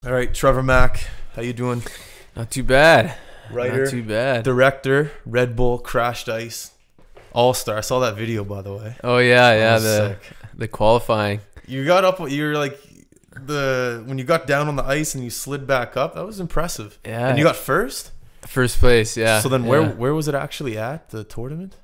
All right, Trevor Mack, how you doing? Not too bad. Writer, Not too bad. director, Red Bull, Crashed Ice, All-Star. I saw that video, by the way. Oh yeah, That yeah. was The sick. the qualifying. You got up. You're like when you got down on the ice and you slid back up. That was impressive. Yeah. And you got first. First place. Yeah. So then, yeah. where was it actually at the tournament?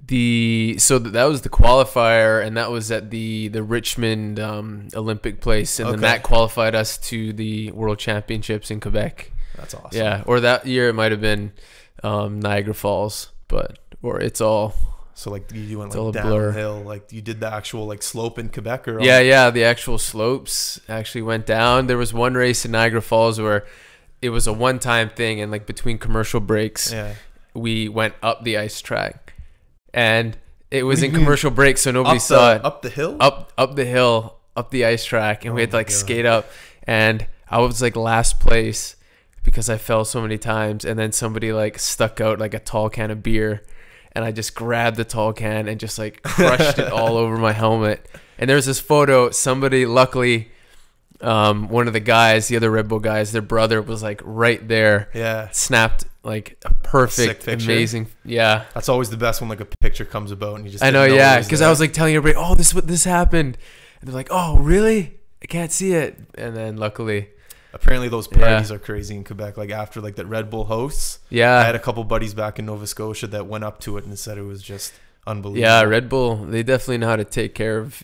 That was the qualifier, and that was at the Richmond Olympic place, and then Okay. that qualified us to the World Championships in Quebec. That's awesome. Yeah. Or that year it might have been Niagara Falls, or it's all. So like you went It's all a like blur. downhill, like you did the actual like slope in Quebec, or Yeah. The actual slopes actually went down. There was one race in Niagara Falls where it was a one-time thing, and like between commercial breaks, yeah. we went up the ice track, and it was What do in you mean? commercial break, so nobody Up saw it. up the hill. Up the hill, up the ice track, and Oh we had to my like God. skate up, and I was like last place because I fell so many times, and then somebody like stuck out like a tall can of beer, and I just grabbed the tall can and just like crushed it all over my helmet. And there's this photo, somebody luckily, one of the guys, the other Red Bull guys, their brother was like right there, Yeah. snapped like a Sick perfect, picture. amazing, yeah. That's always the best when like a picture comes about and you just I know, didn't yeah, it was because there. I was like telling everybody, oh, this happened, and they're like, oh, really? I can't see it. And then luckily, Apparently those parties are crazy in Quebec. Like after like that Red Bull hosts, I yeah, had a couple buddies back in Nova Scotia that went up to it and said it was just unbelievable. yeah, Red Bull, they definitely know how to take care of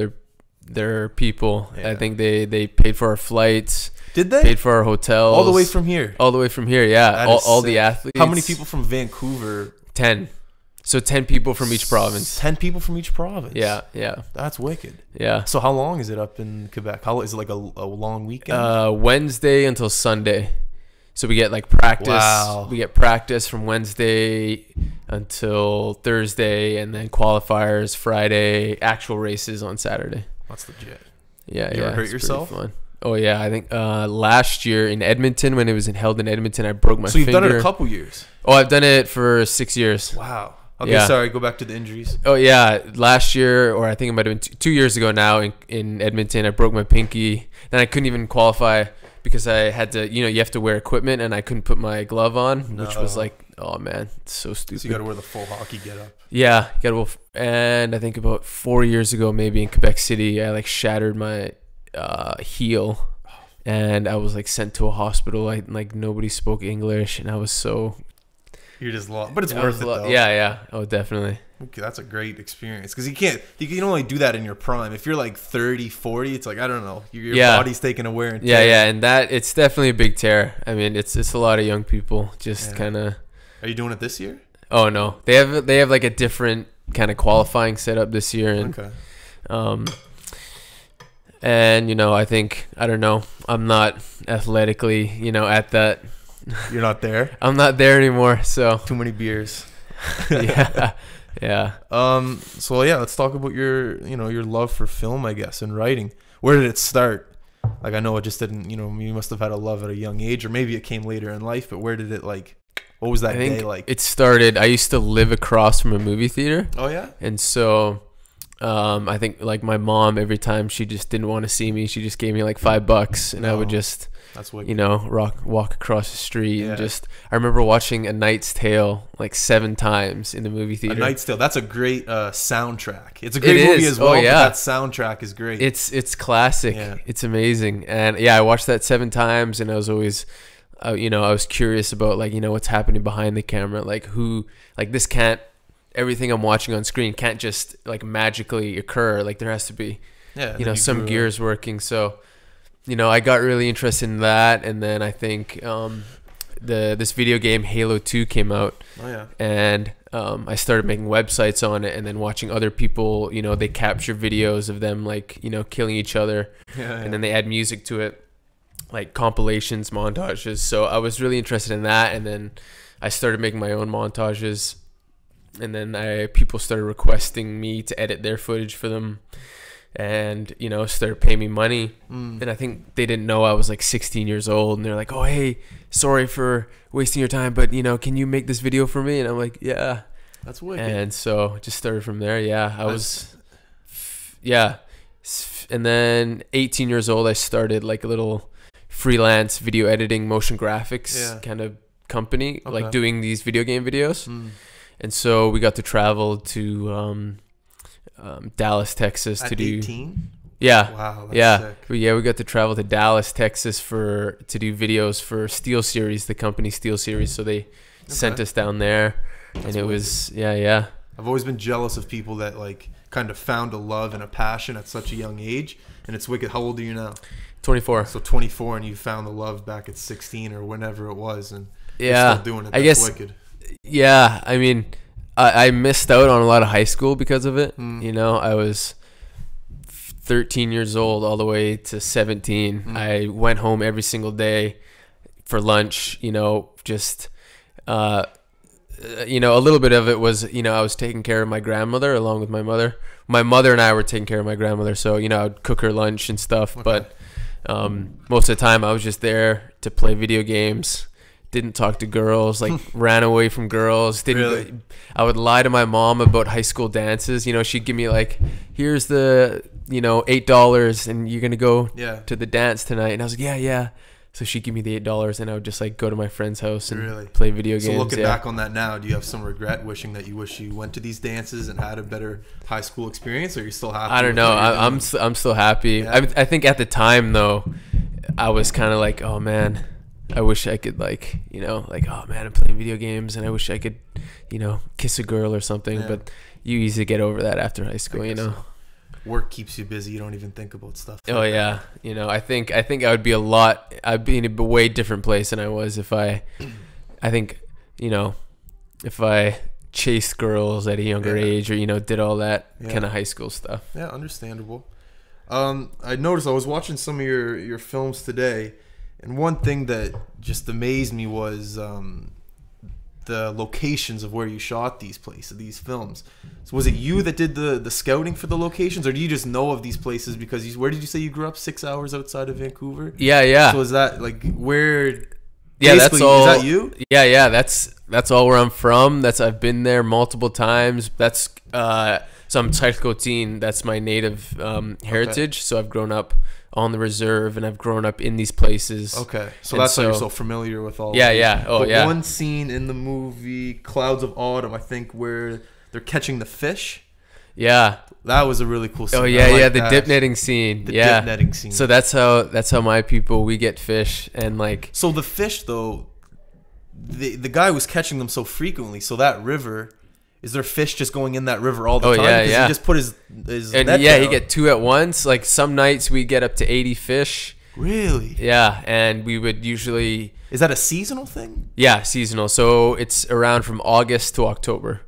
their people. Yeah. I think they paid for our flights, Did they? paid for our hotels, All the way from here. all the way from here. Yeah, That all is the sick. athletes. How many people from Vancouver? 10. So 10 people from each province. 10 people from each province. Yeah. That's wicked. Yeah. So how long is it up in Quebec? How is it like a long weekend? Wednesday until Sunday. So we get like practice. Wow. We get practice from Wednesday until Thursday, and then qualifiers Friday, actual races on Saturday. That's legit. Yeah, You yeah. ever hurt it's pretty yourself? Fun. Oh yeah, I think last year in Edmonton, when it was held in Edmonton, I broke my So you've finger. done it a couple years. Oh, I've done it for 6 years. Wow. Okay, Yeah. sorry. Go back to the injuries. Oh yeah, last year, or I think it might have been 2 years ago now in Edmonton, I broke my pinky. Then I couldn't even qualify because I had to, you have to wear equipment, and I couldn't put my glove on, which was No. like, oh man, it's so stupid. So you got to wear the full hockey getup. Yeah, and I think about 4 years ago, maybe in Quebec City, I like shattered my heel, and I was like sent to a hospital. Like nobody spoke English, and I was so. You're just lost, but it's I worth was it lo- though. Yeah. Oh, definitely. Okay, that's a great experience because you can only do that in your prime. If you're like 30, 40, it's like I don't know, your Yeah. body's taking a wear and Yeah, tear. yeah, and that it's definitely a big tear. I mean, it's a lot of young people just Yeah. kind of. Are you doing it this year? Oh no, they have like a different kind of qualifying setup this year, and Okay. and I think I don't know. I'm not athletically, at that. You're not there. I'm not there anymore, so Too many beers. yeah, yeah. So yeah, let's talk about your love for film, I guess, and writing. Where did it start? Like I know it just didn't. You must have had a love at a young age, or maybe it came later in life. But where did it like? What was that I think day like? it started. I used to live across from a movie theater, Oh yeah. and so I think like my mom, every time she just didn't want to see me, she just gave me like $5, and I would Oh, just That's what. walk across the street, Yeah. and just I remember watching A Knight's Tale like 7 times in the movie A theater. Knight's Tale. That's a great soundtrack. It's a great It movie is. as well. Oh, yeah. But that soundtrack is great. It's classic. Yeah. It's amazing. And yeah, I watched that 7 times, and I was always, I was curious about like, what's happening behind the camera. Like this can't, everything I'm watching on screen can't just like magically occur. Like there has to be, yeah. and then some grew up. gears working. So, I got really interested in that. And then I think this video game Halo 2 came out. Oh yeah. And I started making websites on it, and then watching other people, they capture videos of them like, killing each other, Yeah. and then they add music to it, like compilations, montages. So I was really interested in that, and then I started making my own montages, and then people started requesting me to edit their footage for them, and started paying me money. And I think they didn't know I was like 16 years old, and they're like, oh hey, sorry for wasting your time, but can you make this video for me? And I'm like, yeah. That's wicked. And so just started from there. Yeah, and then 18 years old, I started like a little freelance video editing, motion graphics kind of company, Okay. like doing these video game videos. And so we got to travel to Dallas, Texas At to 18? yeah. Wow, that's sick. We got to travel to Dallas, Texas to do videos for Steel Series, the company Steel Series. So they sent us down there, and it was I've always been jealous of people that like kind of found a love and a passion at such a young age, and it's wicked. How old are you now? 24. So 24, and you found the love back at 16 or whenever it was, and you're still doing it. That's I guess wicked. Yeah, I mean, I missed out on a lot of high school because of it. You know, I was 13 years old all the way to 17. I went home every single day for lunch, you know, just you know, a little bit of it was, you know, I was taking care of my grandmother along with my mother. My mother and I were taking care of my grandmother, so, you know, I would cook her lunch and stuff. Okay. But most of the time I was just there to play video games. Didn't talk to girls, like ran away from girls. Really? I would lie to my mom about high school dances. You know, she'd give me like, here's the, you know, $8 and you're going to go to the dance tonight. And I was like, yeah. So she'd give me the $8 and I would just like go to my friend's house and play video games. So looking back on that now, do you have some regret wishing that you wish you went to these dances and had a better high school experience, or are you still happy? I don't know. I'm still happy. Yeah. I think at the time though, I was kind of like, oh man, I wish I could like, you know, like, oh man, I'm playing video games and I wish I could, you know, kiss a girl or something. Yeah. But you easily get over that after high school, you know. Work keeps you busy. You don't even think about stuff. Oh yeah. You know, I think I'd be I'd be in a way different place than I was if I think, you know, if I chased girls at a younger age or, you know, did all that kind of high school stuff. Yeah, understandable. I noticed I was watching some of your films today, and one thing that just amazed me was the locations of where you shot these these films. So was it you that did the scouting for the locations, or do you just know of these places because where did you say you grew up? 6 hours outside of Vancouver? Yeah. So is that like where? Yeah, that's all. Is that you? Yeah. That's all where I'm from. I've been there multiple times. So I'm Tsaikotin. That's my native heritage. Okay. So I've grown up on the reserve and I've grown up in these places. Okay. So that's why you're so familiar with all Yeah. Oh, yeah. One scene in the movie Clouds of Autumn, I think, where they're catching the fish. Yeah. That was a really cool scene. Oh yeah, the dip netting scene. Dip netting scene. So that's how my people, we get fish and like. So the fish though, the guy was catching them so frequently. So that river, is there fish just going in that river all the time? Yeah. He just put his and net he down. get 2 at once. Like some nights we get up to 80 fish. Really? Yeah, and we would usually. Is that a seasonal thing? Yeah, seasonal. So it's around from August to October.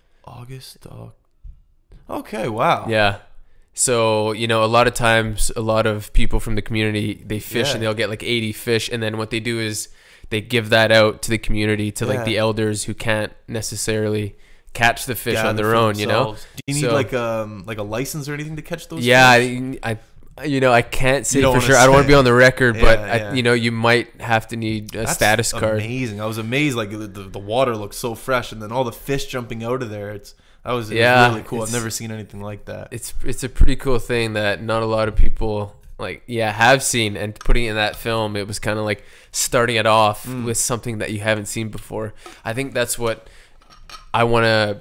Okay, wow. Yeah. So, you know, a lot of times, a lot of people from the community, they fish and they'll get like 80 fish. And then what they do is they give that out to the community, to like the elders who can't necessarily catch the fish on their own, you know? Do you need like a license or anything to catch those fish? I can't say for sure. I don't want to be on the record, but you know, you might have to need a status card. Amazing. I was amazed. Like the water looked so fresh, and then all the fish jumping out of there. It was really cool. I've never seen anything like that. It's a pretty cool thing that not a lot of people have seen, and putting it in that film, it was kind of like starting it off with something that you haven't seen before. I think that's what I want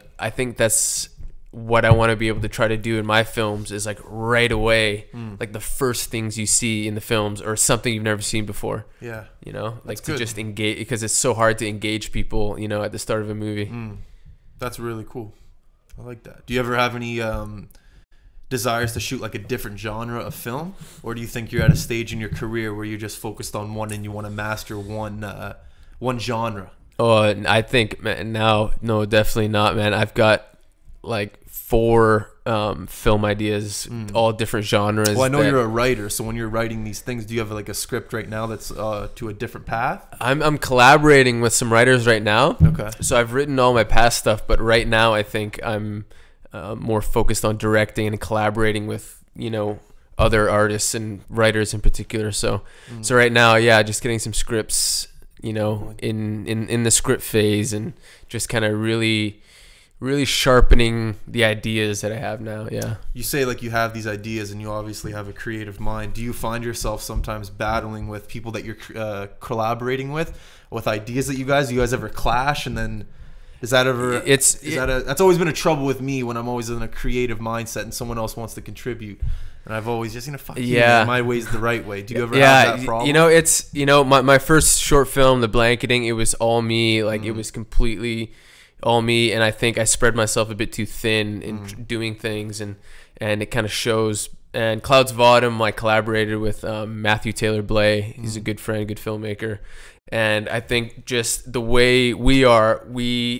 to be able to try to do in my films is like right away, like the first things you see in the films or something you've never seen before. Yeah. You know, like to just engage, because it's so hard to engage people, you know, at the start of a movie. That's really cool. I like that. Do you ever have any desires to shoot like a different genre of film, or do you think you're at a stage in your career where you're just focused on one and you want to master one genre? Oh, I think now, no, definitely not, man. I've got like 4 film ideas, all different genres. Well, I know you're a writer, so when you're writing these things, do you have like a script right now that's to a different path? I'm collaborating with some writers right now. Okay. So I've written all my past stuff, but right now I think I'm more focused on directing and collaborating with, you know, other artists and writers in particular. So right now, just getting some scripts, you know, in the script phase, and just kind of really really sharpening the ideas that I have now. Yeah. You say like you have these ideas and you obviously have a creative mind. Do you find yourself sometimes battling with people that you're collaborating with ideas that you guys ever clash? And then is that ever that's always been a trouble with me when I'm always in a creative mindset and someone else wants to contribute, and I've always just fuck you, man, my way's the right way. Do you ever have that problem? You know, it's my first short film, The Blanketing, it was all me. Like it was completely all me, and I think I spread myself a bit too thin in doing things, and it kind of shows. And Clouds of Autumn, I collaborated with Matthew Taylor Blay. He's a good friend, good filmmaker, and I think just the way we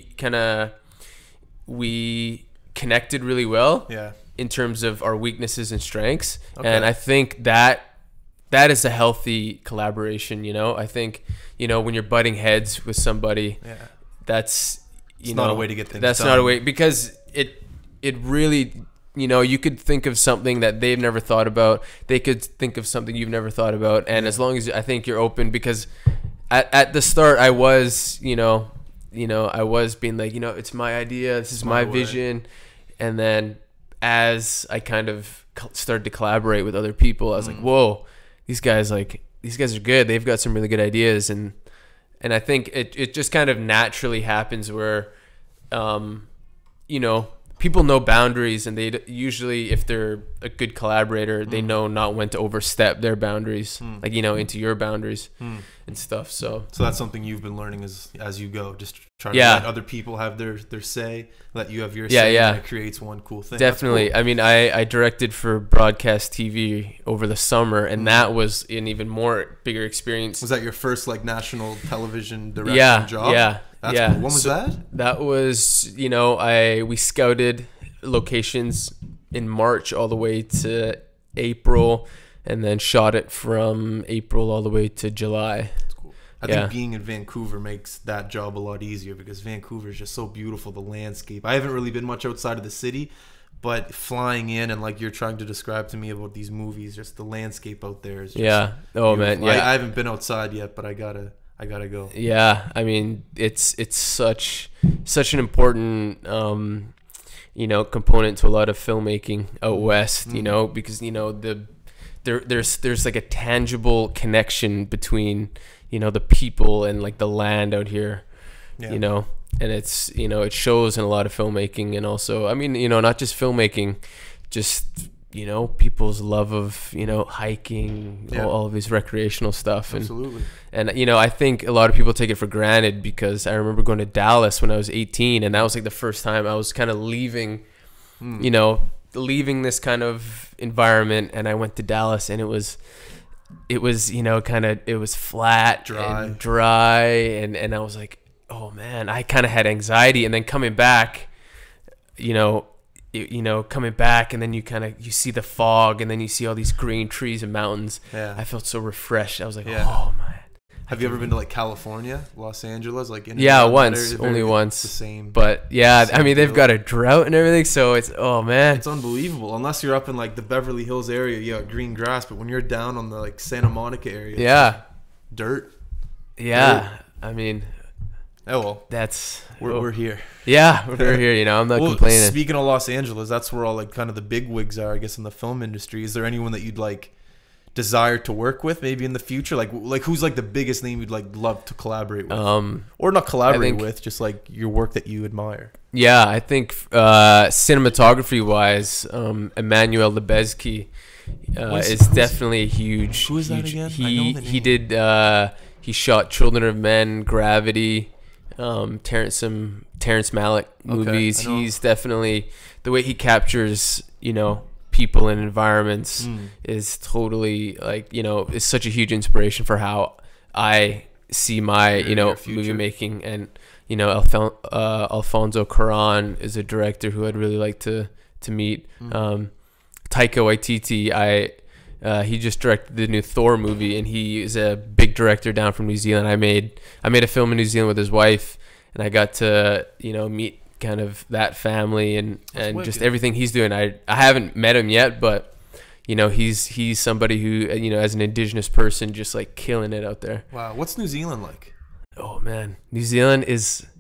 connected really well. Yeah. In terms of our weaknesses and strengths, and I think that is a healthy collaboration. You know, I think when you're butting heads with somebody, that's not a way to get things that's done. Not a way, because it really, you could think of something that they've never thought about, they could think of something you've never thought about, and as long as I think you're open, because at the start I was I was being like, it's my idea, this is my vision, and then as I kind of started to collaborate with other people, I was like, whoa, these guys are good. They've got some really good ideas. And I think it just kind of naturally happens where, people know boundaries, and they usually, if they're a good collaborator, they know not when to overstep their boundaries, like, into your boundaries and stuff. So that's something you've been learning as you go, just try to let other people have their say, let you have your say, and it creates one cool thing. Definitely. Cool. I mean, I directed for broadcast TV over the summer, and that was an even bigger experience. Was that your first like national television direction job? Yeah. That's cool. When was that? That was, we scouted locations in March all the way to April, and then shot it from April all the way to July. That's cool. I think being in Vancouver makes that job a lot easier, because Vancouver is just so beautiful, the landscape. I haven't really been much outside of the city, but flying in and like you're trying to describe to me about these movies, just the landscape out there is just beautiful. Man, yeah. I haven't been outside yet, but I gotta go. Yeah, I mean, it's such an important component to a lot of filmmaking out west. Because there's like a tangible connection between the people and like the land out here. And it's it shows in a lot of filmmaking, and also, I mean, not just filmmaking, just people's love of hiking, all of this recreational stuff. Absolutely. And I think a lot of people take it for granted, because I remember going to Dallas when I was 18, and that was like the first time I was kind of leaving this kind of environment, and I went to Dallas, and it was flat, dry, and I was like, oh man, I kind of had anxiety. And then coming back, coming back, and then you see the fog, and then you see all these green trees and mountains. I felt so refreshed. I was like, oh man. Have you ever been to like California, Los Angeles, like once, only once. The same. But I mean, they've got a drought and everything, so it's it's unbelievable. Unless you're up in like the Beverly Hills area, you got green grass, but when you're down on the like Santa Monica area, it's dirt. Dirt. I mean, we're here. Yeah, we're here. I'm not complaining. Speaking of Los Angeles, that's where all like kind of the big wigs are, I guess, in the film industry. Is there anyone that you'd like desire to work with maybe in the future? Like who's like the biggest name you'd like love to collaborate with? Or not collaborate with, just like your work that you admire. Yeah, I think cinematography wise, Emmanuel Lubezki is definitely a huge. Who is that again? He did. He shot Children of Men, Gravity, Terrence Malick movies. He's definitely, the way he captures people and environments is totally like is such a huge inspiration for how I see my movie making. And Alfonso Cuarón is a director who I'd really like to meet. Taika Waititi, he just directed the new Thor movie, and he is a big director down from New Zealand. I made a film in New Zealand with his wife, and I got to meet kind of that family and just everything he's doing. I haven't met him yet, but he's somebody who as an indigenous person, just like killing it out there. Wow. What's New Zealand like? Oh man, New Zealand is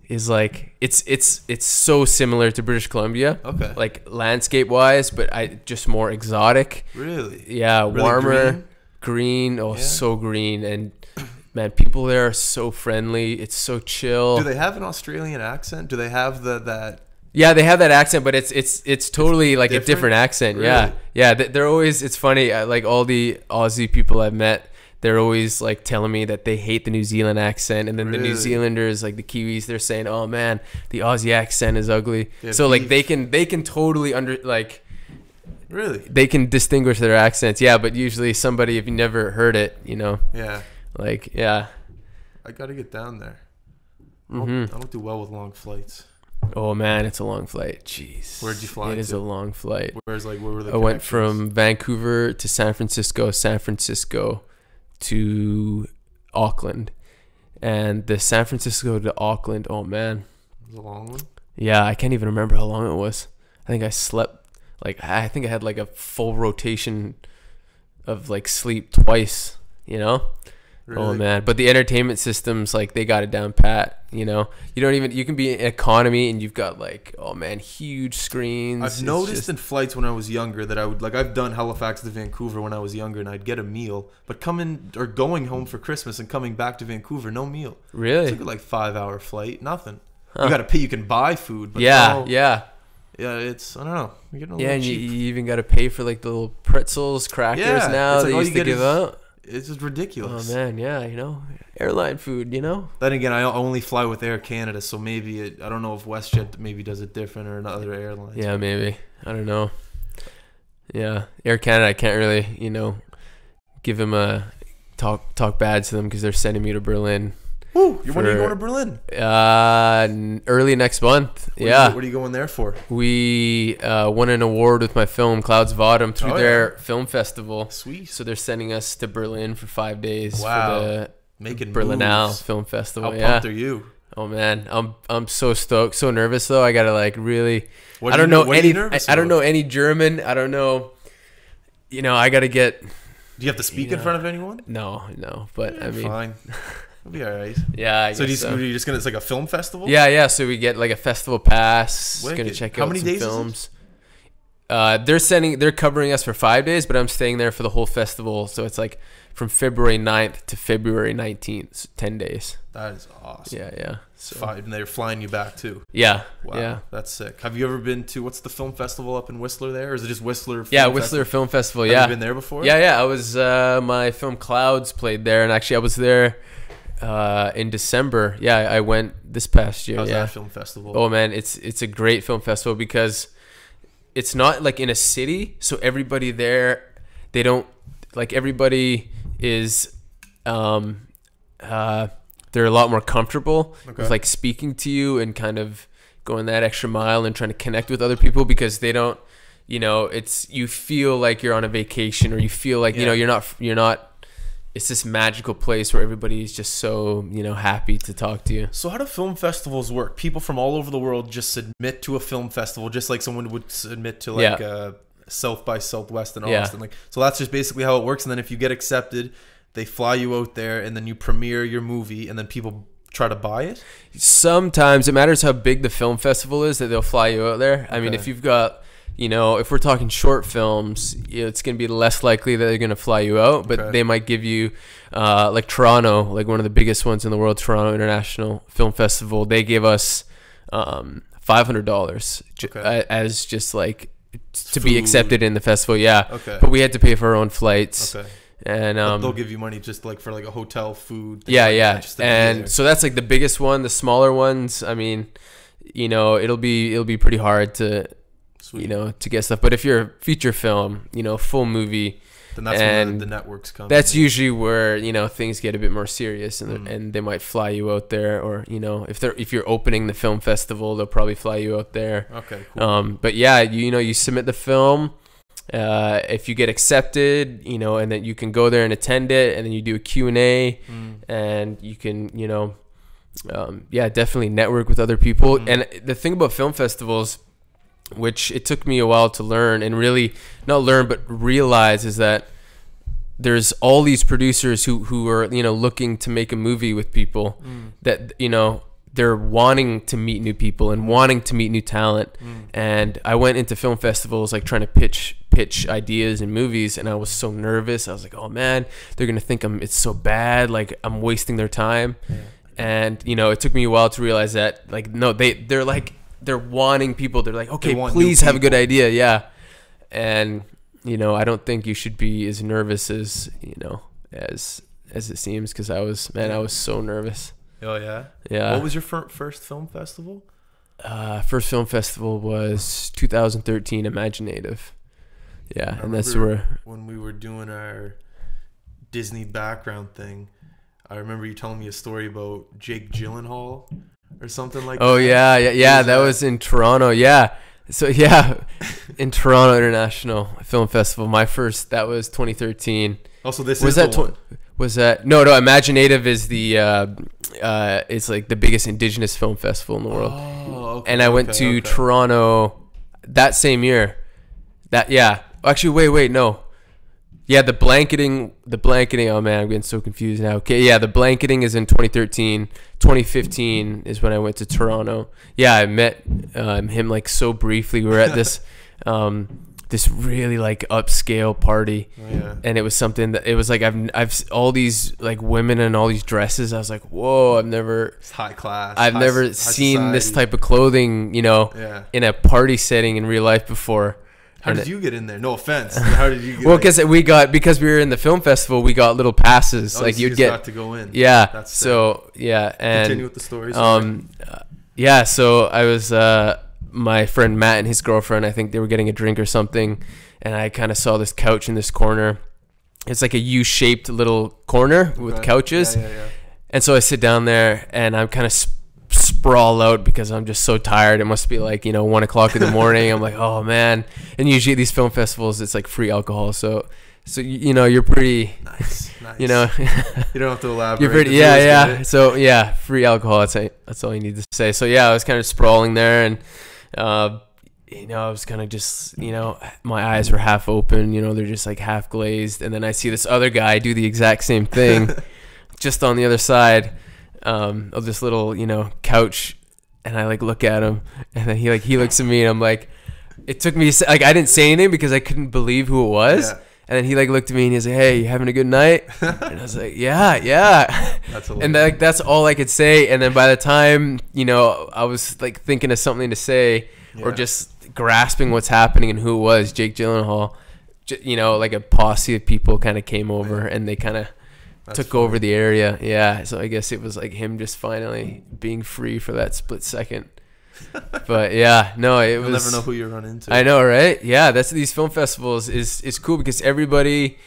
is like it's so similar to British Columbia. Okay. Like landscape wise, but just more exotic. Really? Yeah, Really warmer, green. Oh, Yeah. so green. And man, people there are so friendly. It's so chill. Do they have an Australian accent? Do they have that? Yeah, they have that accent, but it's totally like a different accent. Really? Yeah, yeah. They're always. It's funny. Like all the Aussie people I've met, they're always like telling me that they hate the New Zealand accent, and then the New Really? Zealanders, like the Kiwis, they're saying, "Oh man, the Aussie accent is ugly." Yeah, So like beef. they can totally Really? they can distinguish their accents. Yeah, but usually somebody, if you never heard it, Yeah. like yeah. I got to get down there. Mm-hmm. I don't do well with long flights. Oh man, it's a long flight. Jeez. Where'd you fly It is to? a long flight. Where were the I went connections? from Vancouver to San Francisco to Auckland. And the San Francisco to Auckland, oh man. It was a long one. Yeah, I can't even remember how long it was. I think I slept I think I had like a full rotation of like sleep twice, Really? Oh man, but the entertainment systems, like they got it down pat. You can be in economy and you've got like, oh man, huge screens. I've noticed in flights when I was younger that I've done Halifax to Vancouver when I was younger, and I'd get a meal, but going home for Christmas and coming back to Vancouver, no meal. Really? It's like 5-hour flight, nothing. Huh. You got to pay. You can buy food, but Yeah. it's I don't know. You're getting a Yeah, little and you cheap. even got to pay for like the little pretzels, crackers Yeah, now it's like they all used you to get give is- out. It's just ridiculous. Oh man, yeah, airline food, Then again, I only fly with Air Canada, so maybe I don't know if WestJet maybe does it different or another airline. Yeah, maybe. I don't know. Yeah, Air Canada, I can't really, give them a talk bad to them because they're sending me to Berlin. Woo! When are you going to Berlin? Early next month. What are you going there for? We won an award with my film Clouds of Autumn through their film festival. Sweet. So they're sending us to Berlin for 5 days Wow. for the Making Berlinale moves. Film Festival. How Yeah. pumped are you? Oh man, I'm so stoked, so nervous though. I gotta like really. What I are don't you- know what are you any. nervous I don't about? know any German. I don't know. I gotta get. Do you have to speak in front of anyone? No. But I mean, Fine. It'll be all right. yeah. I So, guess so. you're just gonna? It's like a film festival. Yeah. So we get like a festival pass. Wicked. Gonna check How out many some days is it? films. They're covering us for 5 days, but I'm staying there for the whole festival. So it's like from February 9th to February 19th, so 10 days. That is awesome. Yeah. So, And they're flying you back too. yeah. Wow. Yeah. That's sick. Have you ever been to what's the film festival up in Whistler there? Or is it just Whistler? Yeah, Whistler Film Festival. Have Yeah. you been there before? Yeah. I was my film Clouds played there, and actually I was there in December. Yeah, I went this past year. How's Yeah. that film festival? Oh man, it's a great film festival because it's not like in a city, so everybody there, they don't like everybody is they're a lot more comfortable with like speaking to you and kind of going that extra mile and trying to connect with other people because they don't, it's you feel like you're on a vacation or you feel like you're not. It's this magical place where everybody is just so happy to talk to you. So how do film festivals work? People from all over the world just submit to a film festival, just like someone would submit to like South by Southwest in Austin. Like, so that's just basically how it works. And then if you get accepted, they fly you out there, and then you premiere your movie, and then people try to buy it. Sometimes it matters how big the film festival is that they'll fly you out there. I mean, if you've got, if we're talking short films, it's going to be less likely that they're going to fly you out, but they might give you, like Toronto, like one of the biggest ones in the world, Toronto International Film Festival. They gave us $500 as just like to be accepted in the festival. Yeah. Okay. But we had to pay for our own flights. Okay. And But they'll give you money just like for like a hotel, food. Yeah. And so that's like the biggest one. The smaller ones, I mean, it'll be pretty hard to, to get stuff. But if you're a feature film, full movie, then that's when the networks come. That's usually where things get a bit more serious, and they might fly you out there, or if you're opening the film festival, they'll probably fly you out there. Okay. Cool. But yeah, you submit the film. If you get accepted, and then you can go there and attend it, and then you do a Q&A, and you can, definitely network with other people. And the thing about film festivals, which it took me a while to learn and really not learn, but realize, is that there's all these producers who are, looking to make a movie with people that, they're wanting to meet new people and wanting to meet new talent. And I went into film festivals like trying to pitch ideas and movies, and I was so nervous. I was like, oh man, they're gonna think it's so bad, like I'm wasting their time. And you know, it took me a while to realize that, like, no, they're wanting people. They're like, okay, please have a good idea. And you know, I don't think you should be as nervous as, you know, as it seems, because I was so nervous. Oh yeah. What was your first film festival? First film festival was 2013 Imaginative. Yeah, and that's when we were doing our Disney background thing. I remember you telling me a story about Jake Gyllenhaal or something like that. Oh yeah. That was in Toronto. Yeah. So yeah, in Toronto International Film Festival. My first, that was 2013. Also, this was is that was that no Imaginative is the it's like the biggest Indigenous film festival in the world. Oh, okay, and I went to Toronto that same year. Actually, wait, no. Yeah, the blanketing. Oh man, I'm getting so confused now. Okay, yeah, the blanketing is in 2013. 2015 is when I went to Toronto. Yeah, I met him like so briefly. We were at this this really like upscale party, and it was something that it was like I've all these like women in all these dresses. I was like, whoa, it's high class. I've never seen society. This type of clothing, you know, in a party setting in real life before. How did you get in there? No offense. How did you get well, because we were in the film festival, we got little passes. Oh, like you'd got to go in. Yeah. That's so yeah, and continue with the stories. Yeah. So I was my friend Matt and his girlfriend. I think they were getting a drink or something, and I kind of saw this couch in this corner. It's like a U-shaped little corner with couches. Yeah. And so I sit down there, and I'm kind of sprawl out because I'm just so tired. It must be like, 1 o'clock in the morning. I'm like, oh man. And usually at these film festivals, it's like free alcohol. So you're pretty nice. You don't have to elaborate. You're pretty, yeah. So yeah, free alcohol. That's all you need to say. So yeah, I was kind of sprawling there, and I was kind of just, my eyes were half open. They're just like half glazed. And then I see this other guy do the exact same thing, just on the other side of this little couch, and I like look at him, and then he looks at me, and I'm like, it took me like I didn't say anything because I couldn't believe who it was. And then he like looked at me and he's like, hey, you having a good night? And I was like, yeah. That's and that's all I could say. And then by the time I was like thinking of something to say, or just grasping what's happening and who it was, Jake Gyllenhaal, like a posse of people kind of came over, and they kind of took over the area. Yeah, so I guess it was like him just finally being free for that split second. But yeah, no, You'll never know who you run into. I know, right? Yeah, that's these film festivals is cool because everybody,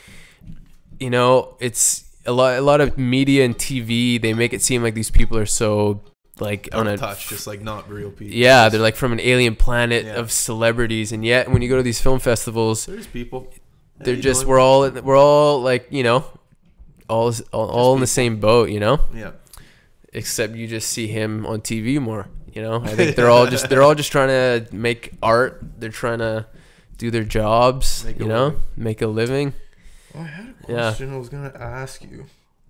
it's a lot of media and TV. They make it seem like these people are so like on a touch, just like not real people. Yeah, they're like from an alien planet of celebrities, and yet when you go to these film festivals, there's people. They're just we're all like all in the same boat, Yeah. Except you just see him on TV more. I think they're all just trying to make art. They're trying to do their jobs. Make a living. Oh, I had a question I was gonna ask you.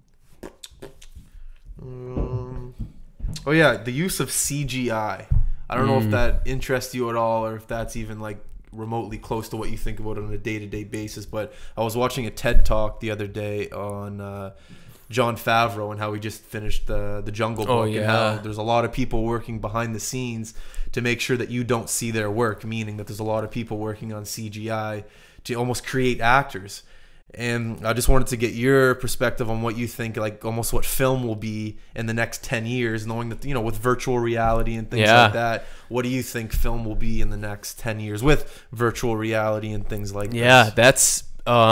The use of CGI. I don't know if that interests you at all, or if that's even like remotely close to what you think about it on a day-to-day basis. But I was watching a TED Talk the other day on Jon Favreau and how he just finished the Jungle Book, and how there's a lot of people working behind the scenes to make sure that you don't see their work, meaning that there's a lot of people working on CGI to almost create actors. And I just wanted to get your perspective on what you think, like almost what film will be in the next 10 years, knowing that, with virtual reality and things like that. What do you think film will be in the next 10 years with virtual reality and things like that? Yeah, that's,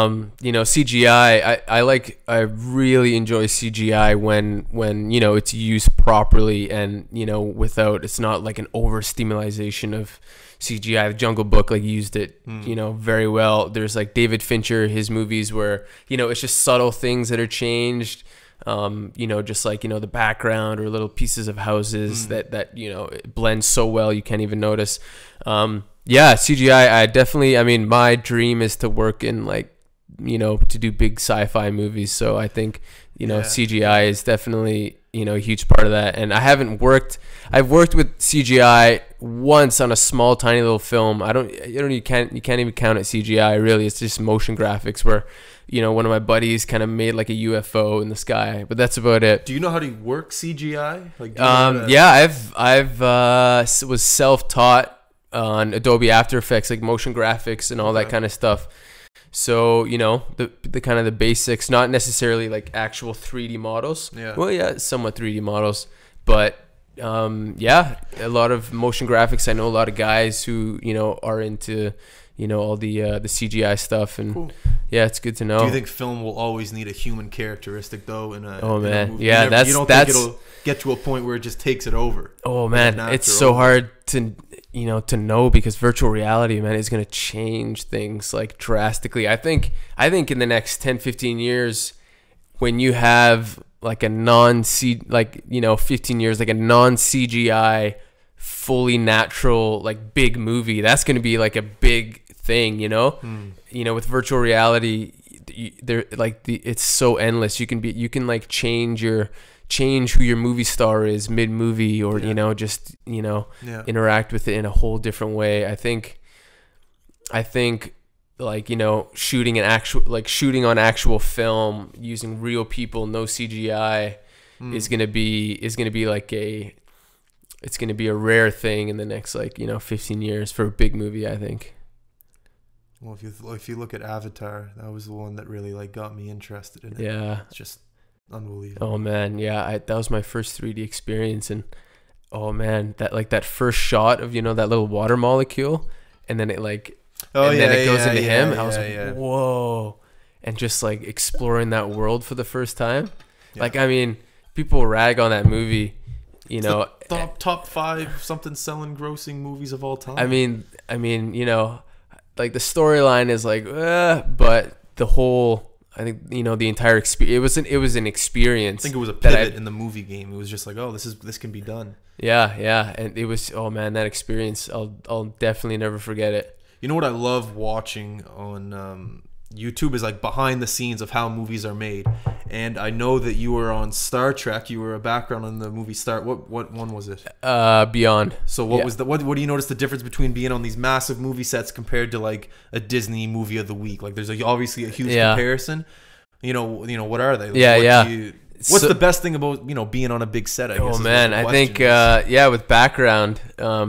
CGI, I really enjoy CGI when it's used properly, and, without, it's not like an overstimulation of CGI. The Jungle Book used it very well. There's like David Fincher, his movies where it's just subtle things that are changed, just like the background or little pieces of houses that it blends so well you can't even notice. CGI, I mean my dream is to work in to do big sci-fi movies, so I think CGI is definitely a huge part of that. And I've worked with CGI once on a small, tiny little film. You can't even count it CGI really. It's just motion graphics where, one of my buddies kind of made like a UFO in the sky, but that's about it. Do you know how to work CGI? Like, yeah, I've was self-taught on Adobe After Effects, like motion graphics and all that kind of stuff. So, the kind of the basics, not necessarily like actual 3D models. Yeah. Well, yeah, somewhat 3D models, but yeah, a lot of motion graphics. I know a lot of guys who, are into, all the CGI stuff, and cool. Yeah, it's good to know. Do you think film will always need a human characteristic though in a Oh in man, a movie? yeah, you don't think it'll get to a point where it just takes it over? Oh man, it's so hard to know, because virtual reality, man, is going to change things like drastically. I think in the next 10-15 years, when you have like a 15 years, like a non-CGI, fully natural, like big movie, that's going to be like a big thing, with virtual reality, it's so endless. You can like change who your movie star is mid-movie, or interact with it in a whole different way. I think like, shooting on actual film using real people, no CGI, is gonna be like it's gonna be a rare thing in the next 15 years for a big movie, I think. Well, if you look at Avatar, that was the one that really like got me interested in it. Yeah, it's just unbelievable. Oh man, yeah, that was my first 3D experience, and oh man, that first shot of that little water molecule, and then it then it goes into him. I was like, whoa, and just like exploring that world for the first time. Yeah. Like, I mean, people rag on that movie, top 5 something selling grossing movies of all time. I mean, like the storyline is like, but the whole, I think, the entire experience, it was an experience. I think it was a pivot in the movie game. It was just like, oh, this can be done. Yeah, and it was, oh man, that experience, I'll definitely never forget it. You know what I love watching on YouTube is like behind the scenes of how movies are made. And I know that you were on Star Trek. You were a background on the movie Star. What one was it? Beyond. So what do you notice the difference between being on these massive movie sets compared to like a Disney movie of the week? Like there's obviously a huge comparison. What are they? Like, what's the best thing about being on a big set? I guess. Oh man, I think with background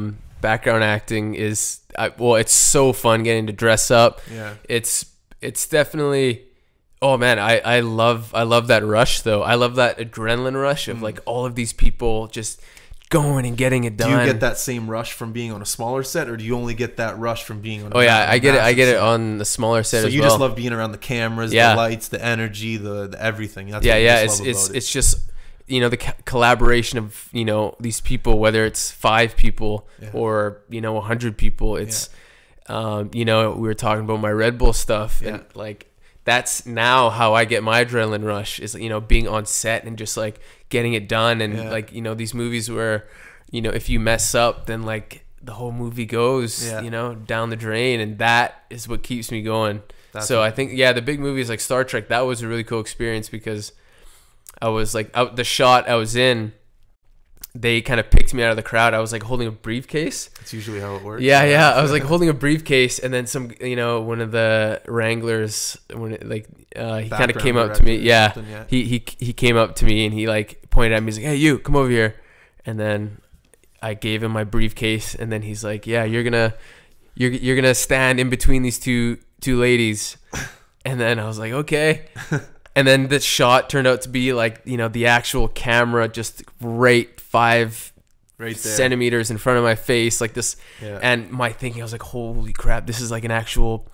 acting is it's so fun getting to dress up. Yeah, it's definitely. Oh man, I love that rush though. I love that adrenaline rush of like all of these people just going and getting it done. Do you get that same rush from being on a smaller set, or do you only get that rush from being on? I get it on the smaller set. So as you well. just love being around the cameras, the lights, the energy, the everything. That's It's just the collaboration of these people, whether it's 5 people or 100 people. It's we were talking about my Red Bull stuff, and like. That's now how I get my adrenaline rush is, being on set and just like getting it done. And like, these movies where, if you mess up, then like the whole movie goes, down the drain. And that is what keeps me going. I think, the big movies like Star Trek, that was a really cool experience because I was like the shot I was in, they kind of picked me out of the crowd. I was like holding a briefcase. That's usually how it works. Yeah. I was like holding a briefcase, and then some, one of the wranglers, he kind of came up to me. Yeah. He came up to me and he like pointed at me. He's like, "Hey, you, come over here." And then I gave him my briefcase, and then he's like, "Yeah, you're gonna stand in between these two ladies." And then I was like, "Okay." And then the shot turned out to be like, the actual camera just right 5 centimeters in front of my face, like this. Yeah. And my thinking, I was like, holy crap, this is like an actual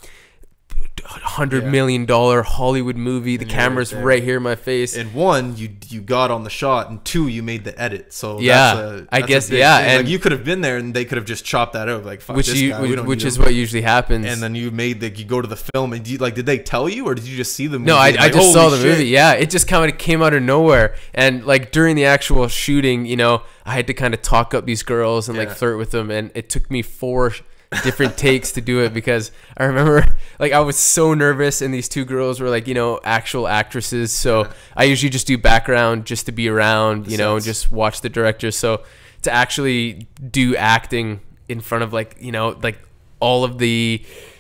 $100 million Hollywood movie. The camera's right here in my face. And 1, you got on the shot, and 2, you made the edit. So I guess and like you could have been there, and they could have just chopped that out. Like, fuck which is what usually happens. And then you go to the film, and did they tell you, or did you just see the movie? No, I just saw the movie. Yeah, it just kind of came out of nowhere. And like during the actual shooting, I had to kind of talk up these girls and like flirt with them, and it took me 4 different takes to do it, because I remember like I was so nervous, and these two girls were like, you know, actual actresses. So I usually just do background just to be around, you know, just watch the director. So to actually do acting in front of like, you know, like all of the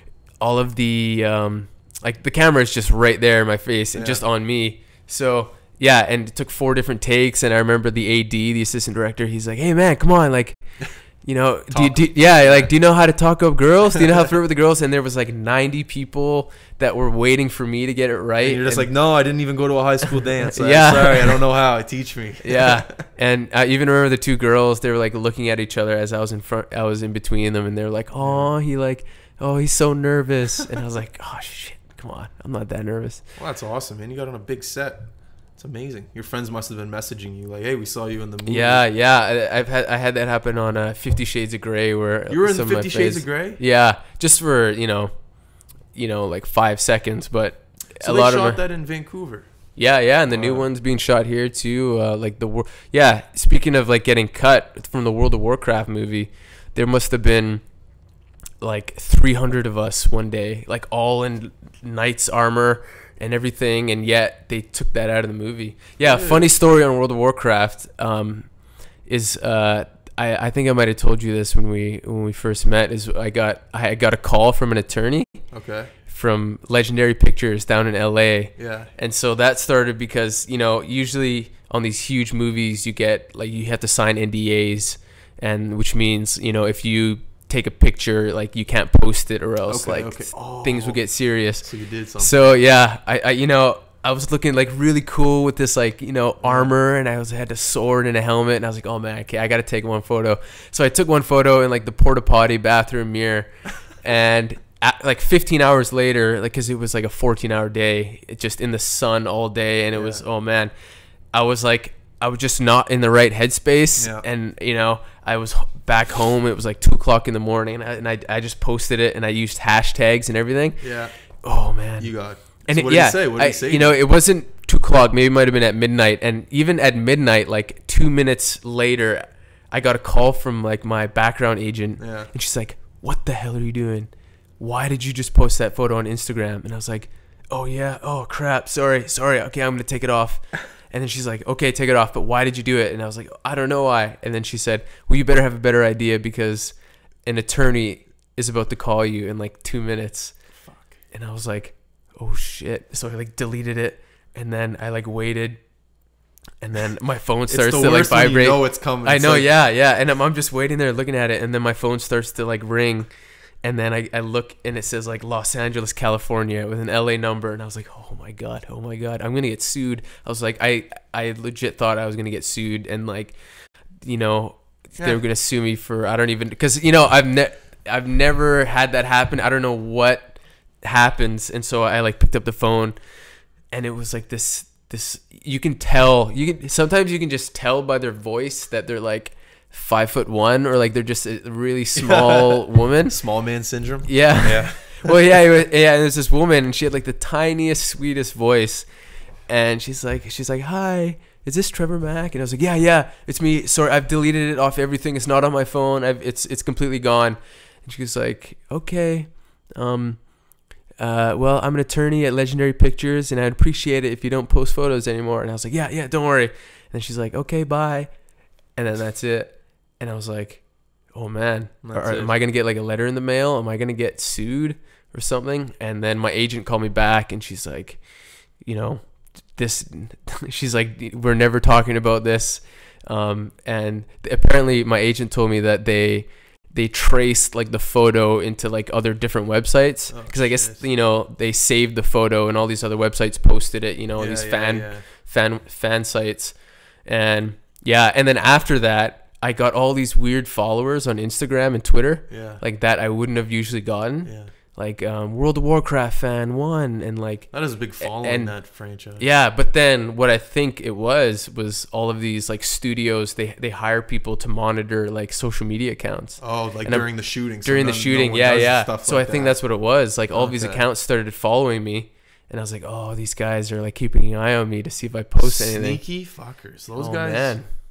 like the camera is just right there in my face and just on me. So yeah, and it took 4 different takes, and I remember the AD, the assistant director, he's like, "Hey man, come on, like, you know, do you know how to talk up girls? Do you know how to flirt with the girls?" And there was like 90 people that were waiting for me to get it right. And you're just like, "No, I didn't even go to a high school dance. Sorry, I don't know how. Teach me." Yeah, and I even remember the 2 girls. They were like looking at each other as I was in between them, and they were like, "Oh, he's so nervous," and I was like, "Oh shit, come on, I'm not that nervous." Well, that's awesome, man. You got on a big set. It's amazing. Your friends must have been messaging you like, "Hey, we saw you in the movie." Yeah. I had that happen on 50 Shades of Grey, where you were in the 50 Shades of Grey. Yeah, just for you know, like 5 seconds, but so a lot of them shot that in Vancouver. Yeah, and the new one's being shot here too. Like speaking of like getting cut from the World of Warcraft movie, there must have been like 300 of us one day, like all in knight's armor and everything, and yet they took that out of the movie. Yeah, funny story on World of Warcraft is I think I might have told you this when we first met. Is I got a call from an attorney. Okay. From Legendary Pictures down in LA. Yeah. And so that started because, you know, usually on these huge movies you have to sign NDAs, and which means, you know, if you take a picture, like you can't post it, or else things would get serious. So you did something. So yeah, I was looking like really cool with this like, you know, armor, and I had a sword and a helmet, and I was like, oh man, okay, I got to take one photo. So I took one photo in like the porta potty bathroom mirror, and like 15 hours later, like, cause it was like a 14-hour day, just in the sun all day, and it was, oh man, I was just not in the right headspace, and you know, I was back home. It was like 2:00 in the morning, and I just posted it, and I used hashtags and everything. Yeah. Oh man. You got. And so what did he say? What did he say? You know, it wasn't 2:00. Maybe it might have been at midnight, and even at midnight, like 2 minutes later, I got a call from like my background agent, and she's like, "What the hell are you doing? Why did you just post that photo on Instagram?" And I was like, "Oh yeah, oh crap, sorry, okay, I'm gonna take it off." And then she's like, "Okay, take it off, but why did you do it?" And I was like, "I don't know why." And then she said, "Well, you better have a better idea, because an attorney is about to call you in like 2 minutes." Fuck. And I was like, "Oh shit." So I like deleted it, and then I like waited, and then my phone starts to like vibrate. You know it's coming. I know, like, yeah. And I'm just waiting there looking at it, and then my phone starts to like ring. And then I look, and it says like Los Angeles, California, with an LA number. And I was like, oh my God, I'm going to get sued. I was like, I legit thought I was going to get sued. And like, you know, they were going to sue me for, I don't even, because, you know, I've never had that happen. I don't know what happens. And so I like picked up the phone, and it was like this, you can tell, sometimes you can just tell by their voice that they're like 5'1", or like they're just a really small woman. Small man syndrome. Yeah. Well, yeah. There's this woman, and she had like the tiniest, sweetest voice, and she's like, "Hi, is this Trevor Mack?" And I was like, "Yeah, it's me. Sorry, I've deleted it off everything. It's not on my phone. It's completely gone." And she was like, "Okay, well, I'm an attorney at Legendary Pictures, and I'd appreciate it if you don't post photos anymore." And I was like, "Yeah, don't worry." And then she's like, "Okay, bye," and then that's it. And I was like, oh man, am I going to get like a letter in the mail? Am I going to get sued or something? And then my agent called me back, and she's like, you know, she's like, we're never talking about this. And apparently my agent told me that they traced like the photo into like other different websites. Because I guess, you know, they saved the photo, and all these other websites posted it, you know, these fan sites. And and then after that, I got all these weird followers on Instagram and Twitter, like that I wouldn't have usually gotten. Like World of Warcraft fan 1, and like that is a big following in that franchise. Yeah, but then what I think it was all of these like studios, they hire people to monitor like social media accounts. Oh, like during the shooting. During the shooting, So I think that's what it was. Like all of these accounts started following me. And I was like, oh, these guys are like keeping an eye on me to see if I post anything. Sneaky fuckers. Those guys. Man.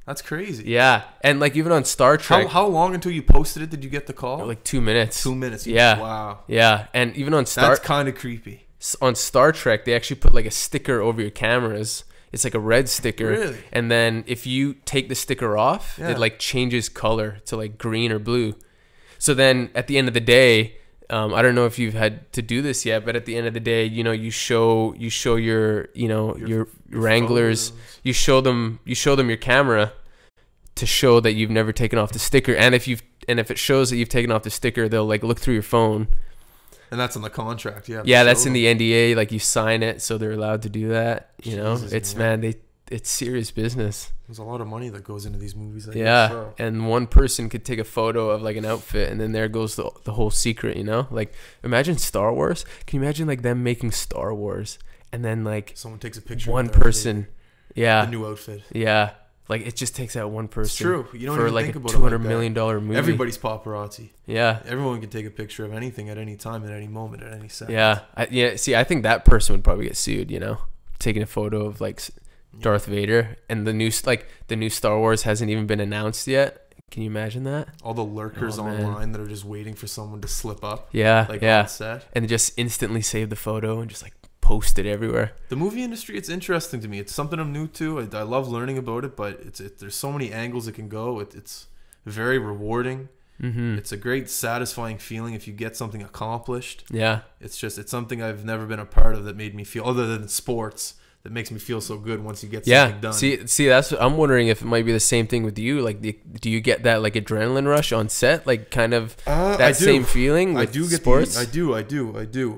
That's crazy. Yeah, and like even on Star Trek, How long until you posted it did you get the call? like 2 minutes. 2 minutes. Yeah. Wow. Yeah, and even on That's kind of creepy. on Star Trek, they actually put like a sticker over your cameras. It's like a red sticker. Really? And then if you take the sticker off, Yeah. it like changes color to like green or blue. So then at the end of the day, I don't know if you've had to do this yet, but at the end of the day, you know, you show your, you know, your wranglers, photos. you show them your camera to show that you've never taken off the sticker. And if it shows that you've taken off the sticker, they'll like look through your phone. And that's in the contract. Yeah. Yeah, that's in the NDA. Like you sign it, so they're allowed to do that. You know, Jesus, it's man. it's serious business. There's a lot of money that goes into these movies. I guess, Yeah, so. and one person could take a photo of like an outfit, and then there goes the whole secret. You know, like imagine Star Wars. Can you imagine like them making Star Wars, and then like Someone takes a picture. one of their person, yeah, the new outfit. yeah, like it just takes that one person. It's true. You don't for even like think a about $200 it like million movie. Everybody's paparazzi. Yeah, Everyone can take a picture of anything at any time, at any moment, at any second. yeah. See, I think that person would probably get sued. You know, taking a photo of like Darth Vader, and the new Star Wars hasn't even been announced yet. Can you imagine that? All the lurkers Oh, man. online that are just waiting for someone to slip up. Yeah, Like yeah, on set. and just instantly save the photo and just like post it everywhere. The movie industry, it's interesting to me. It's something I'm new to. I love learning about it, but there's so many angles it can go. It's very rewarding. Mm-hmm. It's a great satisfying feeling if you get something accomplished. Yeah, It's something I've never been a part of that made me feel, other than sports, that makes me feel so good once you get something done. See, that's I'm wondering if it might be the same thing with you. Like, do you get that like adrenaline rush on set, like kind of that same feeling with sports? I do.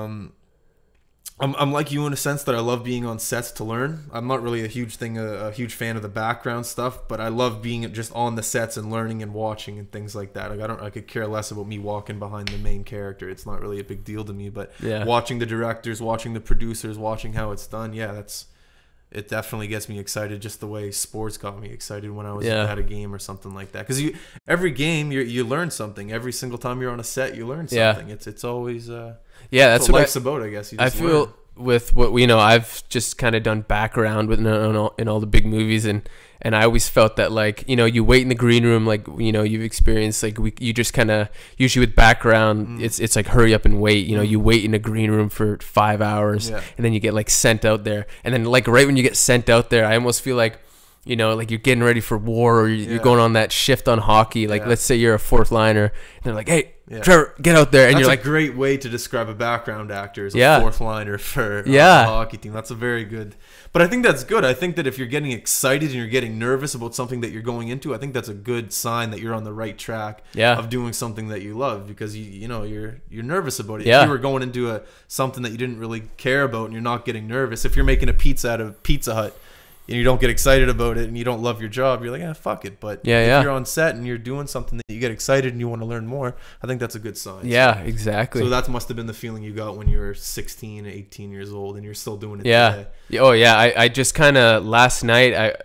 I'm like you in a sense that I love being on sets to learn. I'm not really a huge fan of the background stuff, but I love being just on the sets and learning and watching and things like that. Like I could care less about me walking behind the main character. It's not really a big deal to me, but watching the directors, watching the producers, watching how it's done, it definitely gets me excited, just the way sports got me excited when I was at a game or something like that. Because every game you learn something. Every single time you're on a set, you learn something. It's always that's what life's about, I guess. I feel with what I've just kind of done background in all the big movies, and I always felt that, like, you know, you wait in the green room, like, you know, you've experienced, like, you just kind of, usually with background, it's like hurry up and wait. You know, you wait in a green room for 5 hours, and then you get like sent out there, and then like right when you get sent out there, I almost feel like, you know, like you're getting ready for war, or you're going on that shift on hockey. Like, let's say you're a fourth liner, and they're like, "Hey, Trevor, get out there," and you're like, "That's a great way to describe a background actor as a fourth liner for a hockey team." That's a very good. But I think that's good. I think that if you're getting excited and you're getting nervous about something that you're going into, I think that's a good sign that you're on the right track of doing something that you love, because you know you're nervous about it. If you were going into something that you didn't really care about and you're not getting nervous, if you're making a pizza out of Pizza Hut and you don't get excited about it and you don't love your job, you're like, fuck it. But if you're on set and you're doing something that you get excited and you want to learn more, I think that's a good sign. Yeah, exactly. So that must have been the feeling you got when you were 16, 18 years old, and you're still doing it today. Oh, yeah. I just kind of, last night,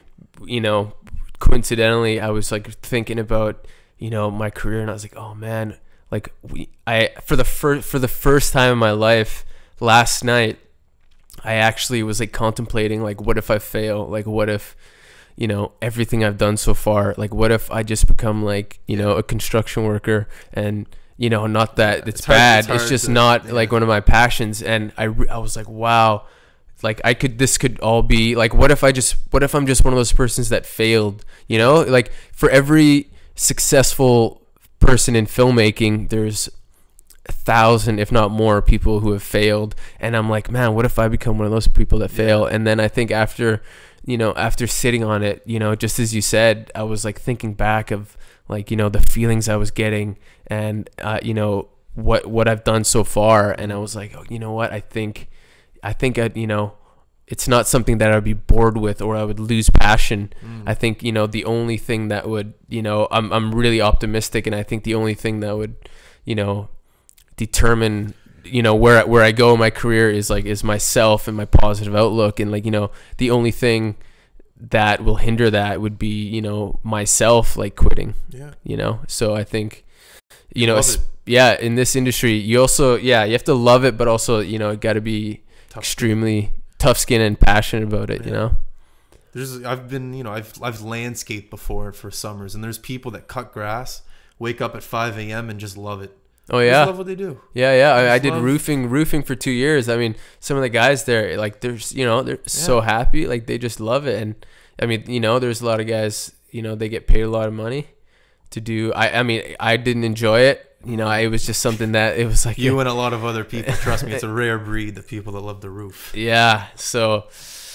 coincidentally, I was like thinking about, you know, my career, and I was like, oh man, like for the first time in my life, last night, I actually was like contemplating, like, what if I fail? Like, what if, you know, everything I've done so far, like, what if I just become like, you know, a construction worker, and, you know, not that it's bad. It's just not like one of my passions. And I was like, wow, like this could all be like, what if I'm just one of those persons that failed, you know? Like, for every successful person in filmmaking, there's 1,000, if not more, people who have failed. And I'm like, man, what if I become one of those people that fail? And then I think after sitting on it, you know, just as you said, I was like thinking back of, like, you know, the feelings I was getting, and you know, what I've done so far, and I was like, oh, you know what, I think you know, it's not something that I'd be bored with or I would lose passion. I think, you know, the only thing that would, you know, I'm really optimistic, and I think the only thing that would, you know, determine, you know, where I go in my career is myself and my positive outlook. And, like, you know, the only thing that will hinder that would be, you know, myself, like, quitting. You know, so I think, you know, in this industry, you also, you have to love it, but also, you know, it got to be extremely tough skin and passionate about it. You know, I've been, I've landscaped before for summers, and there's people that cut grass, wake up at 5 a.m. and just love it. Oh yeah, just love what they do. Yeah. I did roofing for 2 years. I mean, some of the guys there, like, they're so happy, like they just love it. And I mean, there's a lot of guys, they get paid a lot of money to do. I mean, I didn't enjoy it. It was just something that it was like you and a lot of other people. Trust me, it's a rare breed, the people that love the roof. Yeah. So,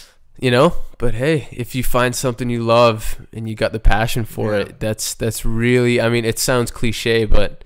but hey, if you find something you love and you got the passion for it, that's really. I mean, it sounds cliche, but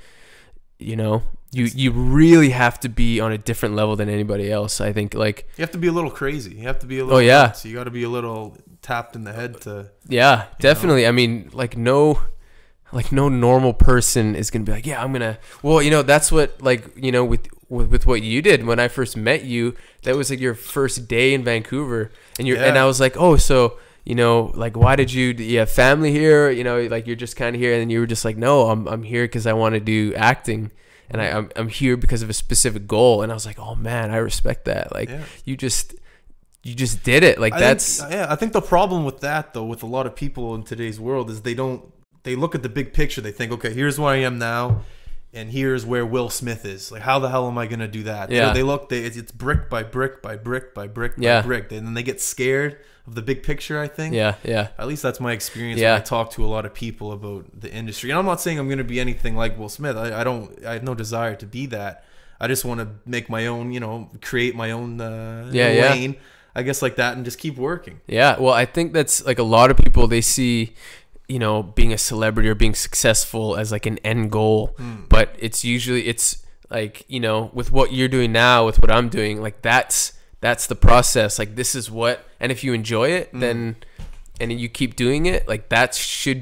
you really have to be on a different level than anybody else. I think, like, you have to be a little crazy. You have to be a little. Oh yeah. So you got to be a little tapped in the head to. Yeah, definitely. I mean, like no normal person is gonna be like, yeah, I'm gonna. Well, that's what, like, with what you did when I first met you. That was like your first day in Vancouver, and and I was like, oh, so. Like, why did you have family here? Like, you're just kind of here, and then you were just like, no, I'm here because I want to do acting, and I'm here because of a specific goal. And I was like, oh man, I respect that. Like, you just did it. Like, I think the problem with that, though, with a lot of people in today's world, is they look at the big picture. They think, okay, here's where I am now, and here's where Will Smith is. Like, how the hell am I gonna do that? It's brick by brick by brick by brick by brick, and then they get scared of the big picture, I think. Yeah. At least that's my experience when I talk to a lot of people about the industry. And I'm not saying I'm going to be anything like Will Smith. I have no desire to be that. I just want to make my own, create my own lane, I guess, like that, and just keep working. Yeah. Well, I think that's like a lot of people, they see, being a celebrity or being successful as like an end goal. But it's like, with what you're doing now, with what I'm doing, like that's the process. Like, this is what, and if you enjoy it, then, and you keep doing it, like, that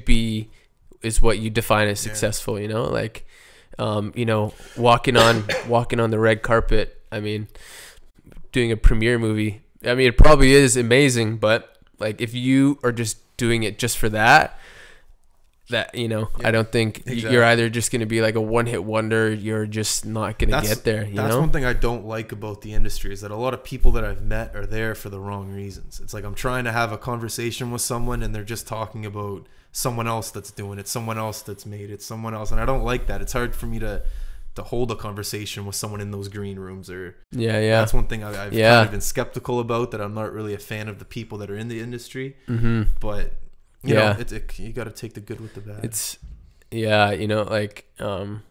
is what you define as successful, like, walking on the red carpet. I mean, doing a premiere movie, I mean, it probably is amazing, but like, if you are just doing it just for that, I don't think you're either just going to be like a one-hit wonder. You're just not going to get there. That's one thing I don't like about the industry, is that a lot of people that I've met are there for the wrong reasons. It's like, I'm trying to have a conversation with someone, and they're just talking about someone else that's doing it, someone else that's made it, someone else. And I don't like that. It's hard for me to hold a conversation with someone in those green rooms. Or that's one thing I've kind of been skeptical about, that I'm not really a fan of the people that are in the industry. But you know, you got to take the good with the bad. Like,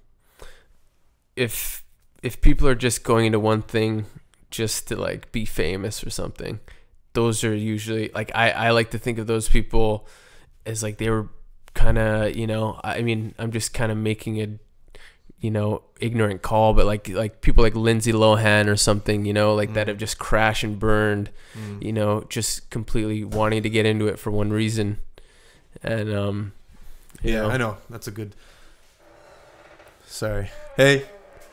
if people are just going into one thing just to like be famous or something, those are usually, like, I like to think of those people as like, they were kind of, I mean, I'm just kind of making a, ignorant call, but like people like Lindsay Lohan or something, like that have just crashed and burned, just completely wanting to get into it for one reason. And I know, that's a good. Sorry. Hey,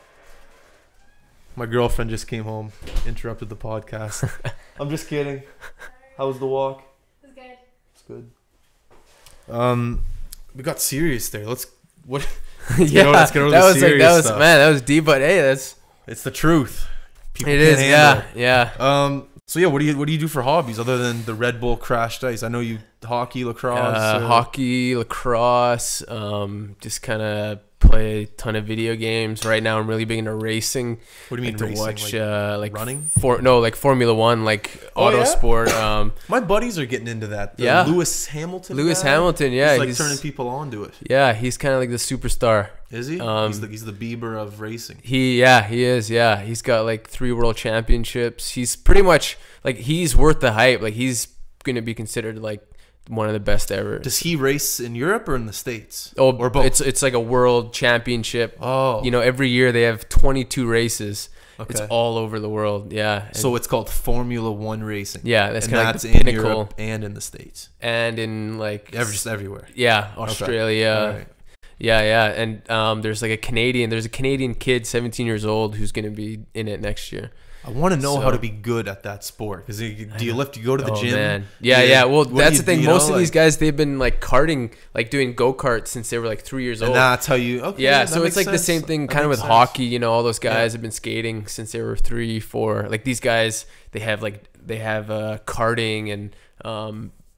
my girlfriend just came home, interrupted the podcast. I'm just kidding. How was the walk? It was good. It's good. We got serious there. Let's get over the serious stuff. That was deep, but hey, it's the truth. People it is, yeah. So yeah, what do you do for hobbies other than the Red Bull crashed ice? I know you hockey, lacrosse. Hockey, lacrosse. Just kind of play a ton of video games. Right now, I'm really big into racing. What do you mean racing? To watch like running? Like Formula One, like auto sport. My buddies are getting into that. Lewis Hamilton. Hamilton, yeah, he's turning people on to it. Yeah, he's kind of like the superstar. Is he? He's the Bieber of racing. He is. Yeah, he's got like 3 world championships. He's pretty much like, he's worth the hype. Like, he's gonna be considered like one of the best ever. Does he race in Europe or in the States? Oh, or both? It's like a world championship. Oh, every year they have 22 races. Okay. It's all over the world. Yeah. So it's called Formula One racing. Yeah, that's kind of like the in pinnacle. Europe and in the States and in like just everywhere. Yeah, Australia. Okay. Right. Yeah, and there's a Canadian kid, 17 years old, who's going to be in it next year. I want to know how to be good at that sport. Because do you lift? You go to the gym? Man. Yeah. Well, that's the thing. Most of these guys, they've been like karting, like doing go-karts since they were like 3 years old. And that's how you. Okay, yeah. So it's like the same thing, kind of with hockey. All those guys have been skating since they were 3, 4. Like these guys, they have karting and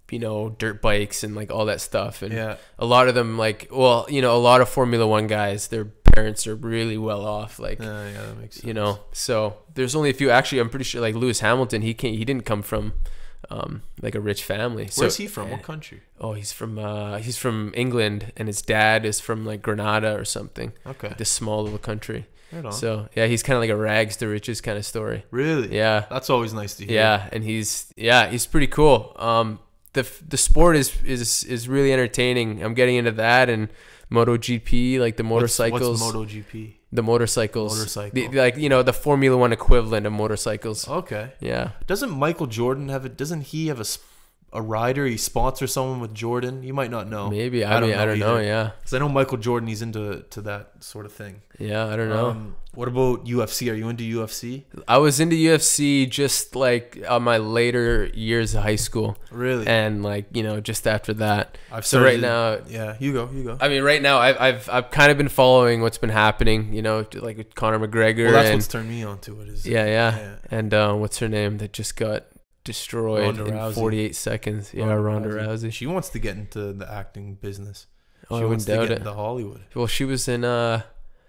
dirt bikes and like all that stuff. And Yeah. a lot of them, like, well, a lot of Formula One guys, their parents are really well off. Like, Yeah, that makes sense. So there's only a few. Actually, I'm pretty sure like Lewis Hamilton, he didn't come from like a rich family. Where's he from? What country? Oh, he's from England, and his dad is from like Grenada or something. Okay. Like this small little country. Right on. So yeah, he's kind of like a rags to riches kind of story. Really? Yeah. That's always nice to hear. Yeah, and he's pretty cool. The sport is really entertaining. I'm getting into that and MotoGP, like the motorcycles. What's MotoGP? The motorcycles. Motorcycle. Like the Formula One equivalent of motorcycles. Okay. Yeah. Doesn't Michael Jordan have it? Doesn't he have a rider? He sponsors someone with Jordan. You might not know. Maybe. I don't know. Yeah. Because I know Michael Jordan. He's into that sort of thing. Yeah, I don't know. What about UFC? Are you into UFC? I was into UFC just like on my later years of high school. Really? And like just after that. Right now. Yeah, you go. I mean, right now I've kind of been following what's been happening. Like with Conor McGregor. Well, that's what's turned me on to it. Yeah. And what's her name that just got destroyed in 48 seconds? Yeah, Ronda Rousey. She wants to get into the acting business. Oh, She I wants wouldn't to doubt get it. into Hollywood. Well, she was in the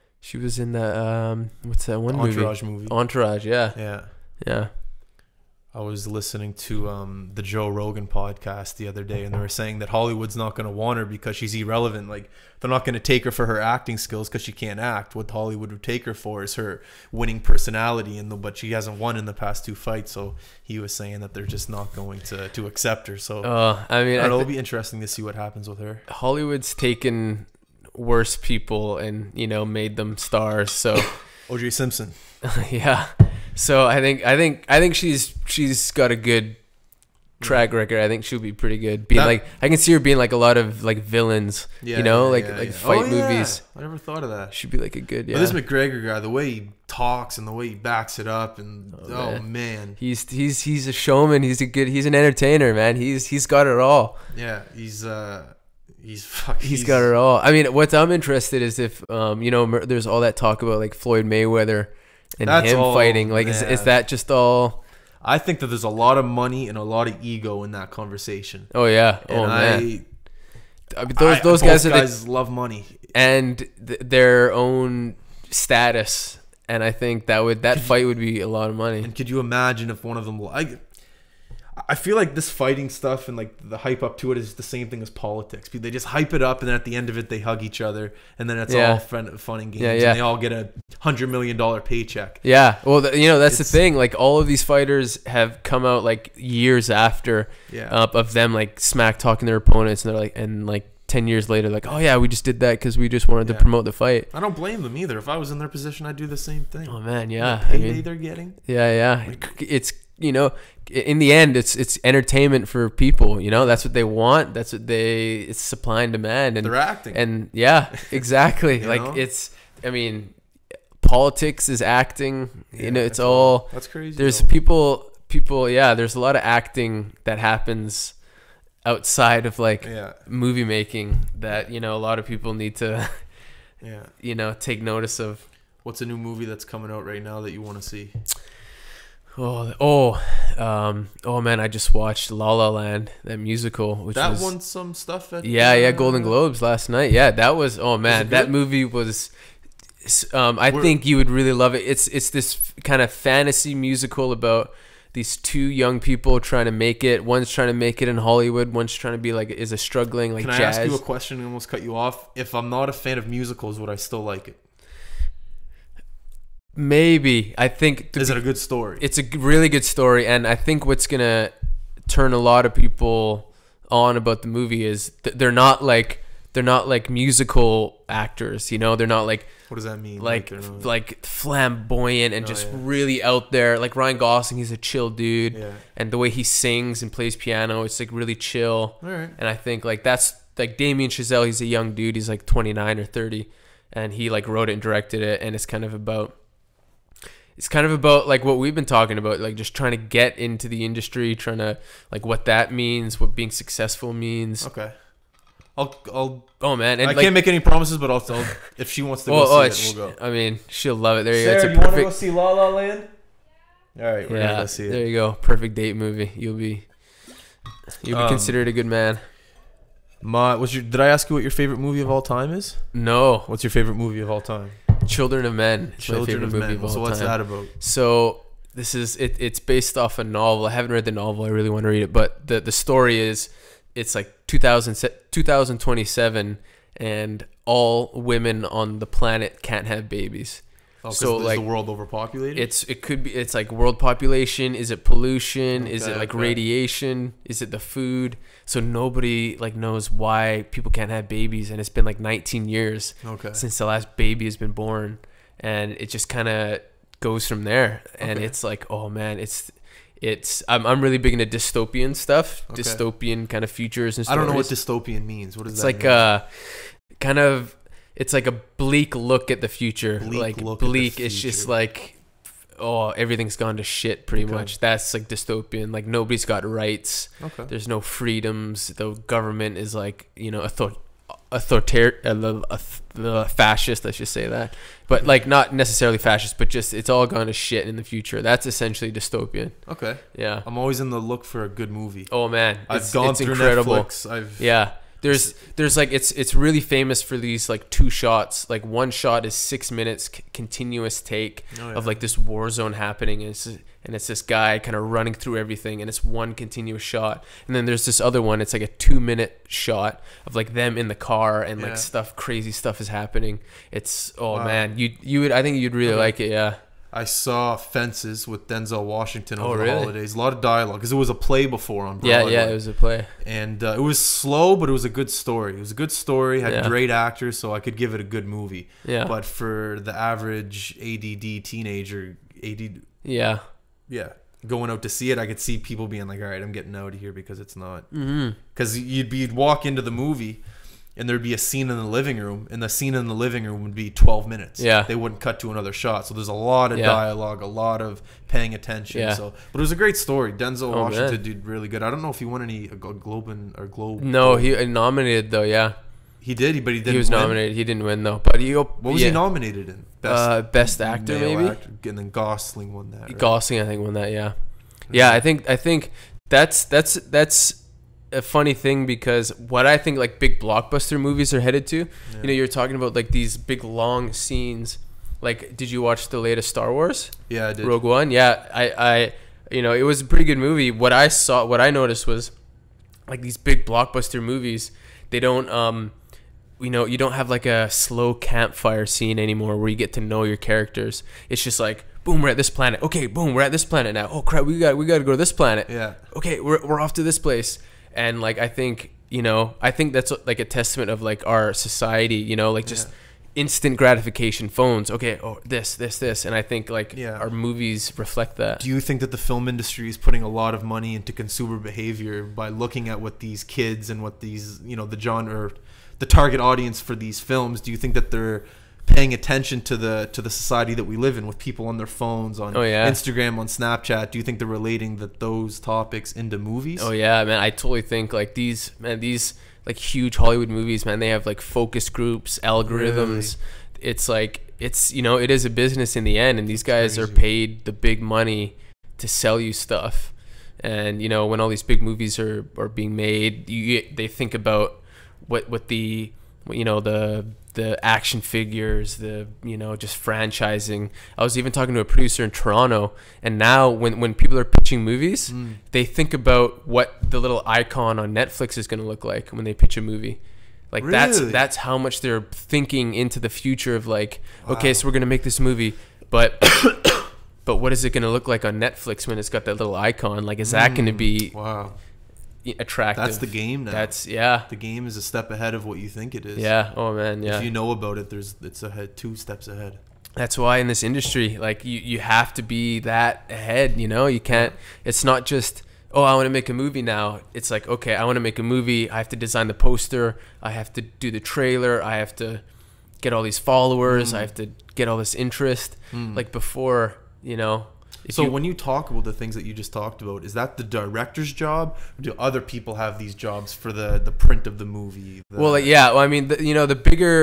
what's that one Entourage movie. Entourage, yeah. Yeah. I was listening to the Joe Rogan podcast the other day, and they were saying that Hollywood's not going to want her because she's irrelevant. Like, they're not going to take her for her acting skills because she can't act. What Hollywood would take her for is her winning personality, but she hasn't won in the past 2 fights. So he was saying that they're just not going to accept her. So I mean, it'll be interesting to see what happens with her. Hollywood's taken worse people and made them stars. So O.J. Simpson. Yeah. So I think she's got a good track record. I think she'll be pretty good. I can see her being like a lot of like villains, fight movies. I never thought of that. She'd be like a good. Yeah. But this McGregor guy, the way he talks and the way he backs it up, and man. He's a showman. He's an entertainer, man. He's got it all. Yeah, he's got it all. I mean, what I'm interested is if there's all that talk about like Floyd Mayweather and him fighting. Like, is that just all? I think that there's a lot of money and a lot of ego in that conversation. Oh yeah. Man. I mean, those guys love money and their own status, and I think that fight would be a lot of money. And could you imagine if one of them? I feel like this fighting stuff and like the hype up to it is the same thing as politics. They just hype it up, and then at the end of it, they hug each other, and then it's all fun and games, and they all get a $100 million paycheck. Yeah, well, that's the thing. Like, all of these fighters have come out like years after of them like smack talking their opponents, and they're like, and like 10 years later, like, oh yeah, we just did that because we just wanted to promote the fight. I don't blame them either. If I was in their position, I'd do the same thing. Oh man, yeah. The payday they're getting. Yeah. It's in the end, it's entertainment for people. That's what they want. It's supply and demand, and they're acting. And yeah, exactly. Politics is acting. It's all. That's crazy. There's people. Yeah, there's a lot of acting that happens outside of like movie making that a lot of people need to take notice of. What's a new movie that's coming out right now that you want to see? Oh man, I just watched La La Land, that musical, which won some stuff at Golden Globes last night. Yeah, that was that movie was I think you would really love it. It's this kind of fantasy musical about these two young people trying to make it. One's trying to make it in Hollywood, one's trying to be like is a struggling like jazz. Can I ask you a question and almost cut you off? If I'm not a fan of musicals, would I still like it? Maybe. I think is it a good story? It's a really good story, and I think what's gonna turn a lot of people on about the movie is they're not like musical actors. They're not like. What does that mean? Like flamboyant and just really out there. Like Ryan Gosling, he's a chill dude, and the way he sings and plays piano, it's like really chill. All right. And I think like that's like Damien Chazelle. He's a young dude. He's like 29 or 30, and he like wrote it and directed it, and it's kind of about like what we've been talking about, like just trying to get into the industry, trying to like what that means, what being successful means. Okay. I'll oh man, and I can't make any promises, but I'll if she wants to go see it, we'll go. I mean, she'll love it. There you Sarah, go. do you want to go see La La Land? All right, we're gonna go see it. There you go. Perfect date movie. You'll be You'd be considered a good man. Did I ask you what your favorite movie of all time is? No. What's your favorite movie of all time? Children of Men. Children of Men. So what's that about? So this is it's based off a novel. I haven't read the novel. I really want to read it. But the story is, it's like 2027, and all women on the planet can't have babies. Oh, so like, is the world overpopulated? It's like world population. Is it pollution? Is it like radiation? Is it the food? So nobody like knows why people can't have babies, and it's been like 19 years since the last baby has been born, and it just kind of goes from there. And it's like, oh man, I'm really big into dystopian stuff, dystopian kind of futures and stories. I don't know what dystopian means. What does that mean? It's like it's like a bleak look at the future. Bleak. It's just like, oh, everything's gone to shit pretty much. That's like dystopian. Like nobody's got rights. There's no freedoms. The government is like, fascist, let's just say that. But like not necessarily fascist, but just it's all gone to shit in the future. That's essentially dystopian. Okay. Yeah. I'm always in the look for a good movie. Oh man, I've gone through incredible. Netflix. Yeah. There's like it's really famous for these like two shots. Like one shot is 6 minutes continuous take of like this war zone happening, and it's this guy kind of running through everything, and it's one continuous shot. And then there's this other one, it's like a 2-minute shot of like them in the car, and like crazy stuff is happening. It's man, I think you'd really like it. Yeah. I saw Fences with Denzel Washington over the holidays. A lot of dialogue because it was a play before on Broadway. Yeah, it was a play, and it was slow, but it was a good story. It was a good story. Had great actors, so I could give it a good movie. Yeah. But for the average ADD teenager, going out to see it, I could see people being like, "All right, I'm getting out of here because it's not." Because you'd walk into the movie, and there'd be a scene in the living room, and the scene in the living room would be 12 minutes. Yeah. They wouldn't cut to another shot. So there's a lot of dialogue, a lot of paying attention. Yeah. But it was a great story. Denzel Washington did really good. I don't know if he won any Globe. No, he nominated though. Yeah. He did, but he didn't. He was win. Nominated. He didn't win though. But what was he nominated in? Best actor, maybe. Actor. And then Gosling won that. Right? Gosling, I think, won that. Yeah. Yeah, I think that's a funny thing, because what I think like big blockbuster movies are headed to, you're talking about like these big long scenes. Like, did you watch the latest Star Wars? Yeah, I did. Rogue One. Yeah, I it was a pretty good movie. What I noticed was like these big blockbuster movies, they don't you don't have like a slow campfire scene anymore where you get to know your characters. It's just like, boom, we're at this planet. Okay, boom, we're at this planet now. Oh crap, we got to go to this planet. Yeah. Okay, we're off to this place. And like I think that's like a testament of like our society, like just instant gratification, phones. Okay, this, and I think like our movies reflect that. Do you think that the film industry is putting a lot of money into consumer behavior by looking at what these kids and what these the genre, the target audience for these films? Do you think that they're paying attention to the society that we live in, with people on their phones, on Instagram, on Snapchat? Do you think they're relating those topics into movies? Oh yeah, man, I totally think like these like huge Hollywood movies, man, they have like focus groups, algorithms. Really? It's like it is a business in the end, and these guys are paid the big money to sell you stuff. And when all these big movies are being made, they think about what the action figures, just franchising. I was even talking to a producer in Toronto, and now when people are pitching movies, they think about what the little icon on Netflix is going to look like when they pitch a movie. Like that's how much they're thinking into the future of like, okay, so we're going to make this movie, but what is it going to look like on Netflix when it's got that little icon? Like, is that going to be attractive? That's the game now. The game is a step ahead of what you think it is. Yeah. Oh man. Yeah. If you know about it, it's ahead, 2 steps ahead. That's why in this industry, like you have to be that ahead. You can't. It's not just, oh, I want to make a movie now. It's like, okay, I want to make a movie. I have to design the poster. I have to do the trailer. I have to get all these followers. I have to get all this interest. Like before, So when you talk about the things that you just talked about, is that the director's job, or do other people have these jobs for the print of the movie? I mean, the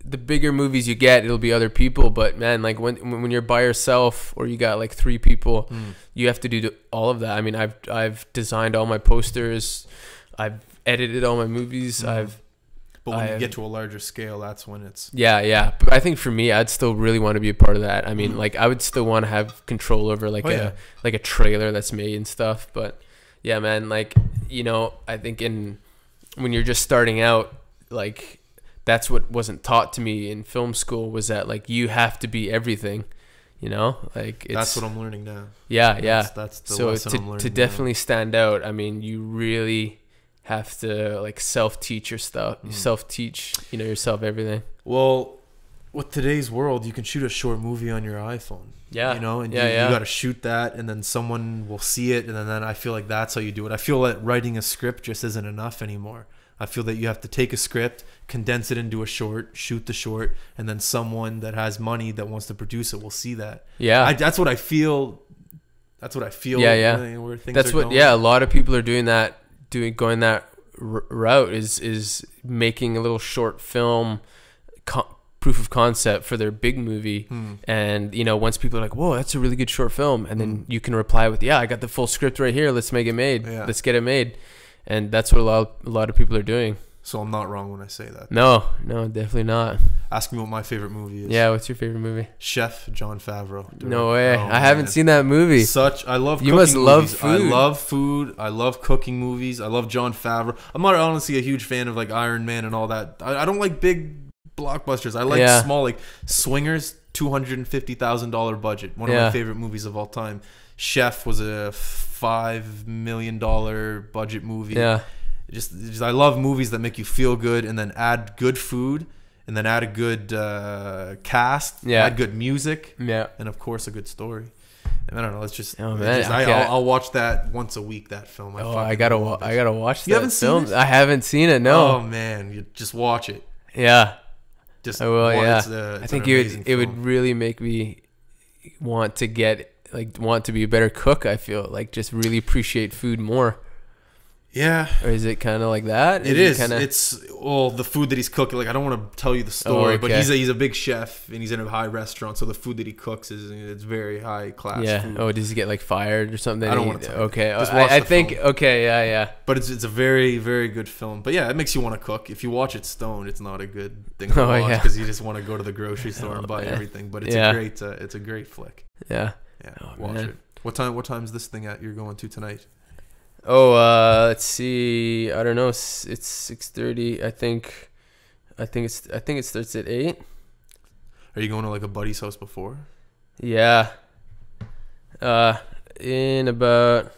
the bigger movies you get, it'll be other people. But man, like when you're by yourself or you got like 3 people, you have to do all of that. I mean, I've designed all my posters, I've edited all my movies, But when you get to a larger scale, that's when it's... Yeah. But I think for me, I'd still really want to be a part of that. I mean, like, I would still want to have control over, like, a trailer that's made and stuff. But, yeah, man, like, you know, I think when you're just starting out, like, that's what wasn't taught to me in film school, was that, like, you have to be everything, you know? Like, that's what I'm learning now. Yeah. That's the lesson I'm learning to definitely stand out, I mean, you really... have to like self-teach your stuff, self-teach, you know, yourself everything. Well, with today's world, you can shoot a short movie on your iPhone. Yeah, you know, and you got to shoot that, and then someone will see it, and then I feel like that's how you do it. I feel that writing a script just isn't enough anymore. I feel that you have to take a script, condense it into a short, shoot the short, and then someone that has money that wants to produce it will see that. Yeah, that's what I feel. That's what I feel. Yeah. Where things that's are what. going. Yeah, a lot of people are doing that. Going that route is making a little short film proof of concept for their big movie. And you know, once people are like, whoa, that's a really good short film, and then you can reply with, yeah, I got the full script right here, let's make it made. Let's get it made. And that's what a lot of people are doing. So I'm not wrong when I say that. No, definitely not. Ask me what my favorite movie is. Yeah, what's your favorite movie? Chef Jon Favreau. No way. I haven't seen that movie. I love you must love movies. food. I love food. I love cooking movies. I love Jon Favreau. I'm not honestly a huge fan of like Iron Man and all that. I don't like big blockbusters. I like small, like Swingers, $250,000 budget. One of my favorite movies of all time. Chef was a $5 million budget movie. Yeah. Just I love movies that make you feel good and then add good food and then add a good cast, add good music, and of course a good story. And I don't know, it's just, I'll watch that once a week, that film. I gotta watch that. You haven't film? seen it? I haven't seen it. No. Oh man, you just watch it. Yeah, just I will. It's I think it would really make me want to be a better cook. I feel like just really appreciate food more. Yeah. Or is it kind of like that? It is. It's the food that he's cooking. Like, I don't want to tell you the story, but he's a big chef and he's in a high restaurant, so the food that he cooks it's very high class. Yeah. Food. Oh, does he get like fired or something? I don't want to tell you. Okay. Just watch I the think. film. Okay. Yeah. But it's a very, very good film. But yeah, it makes you want to cook. If you watch it stoned, it's not a good thing to watch because you just want to go to the grocery store and buy everything. But it's a great flick. Yeah. Yeah. Watch it. What time is this thing at you're going to tonight? Oh, let's see. I don't know. It's 6:30. I think it starts at 8. Are you going to like a buddy's house before? Yeah. In about.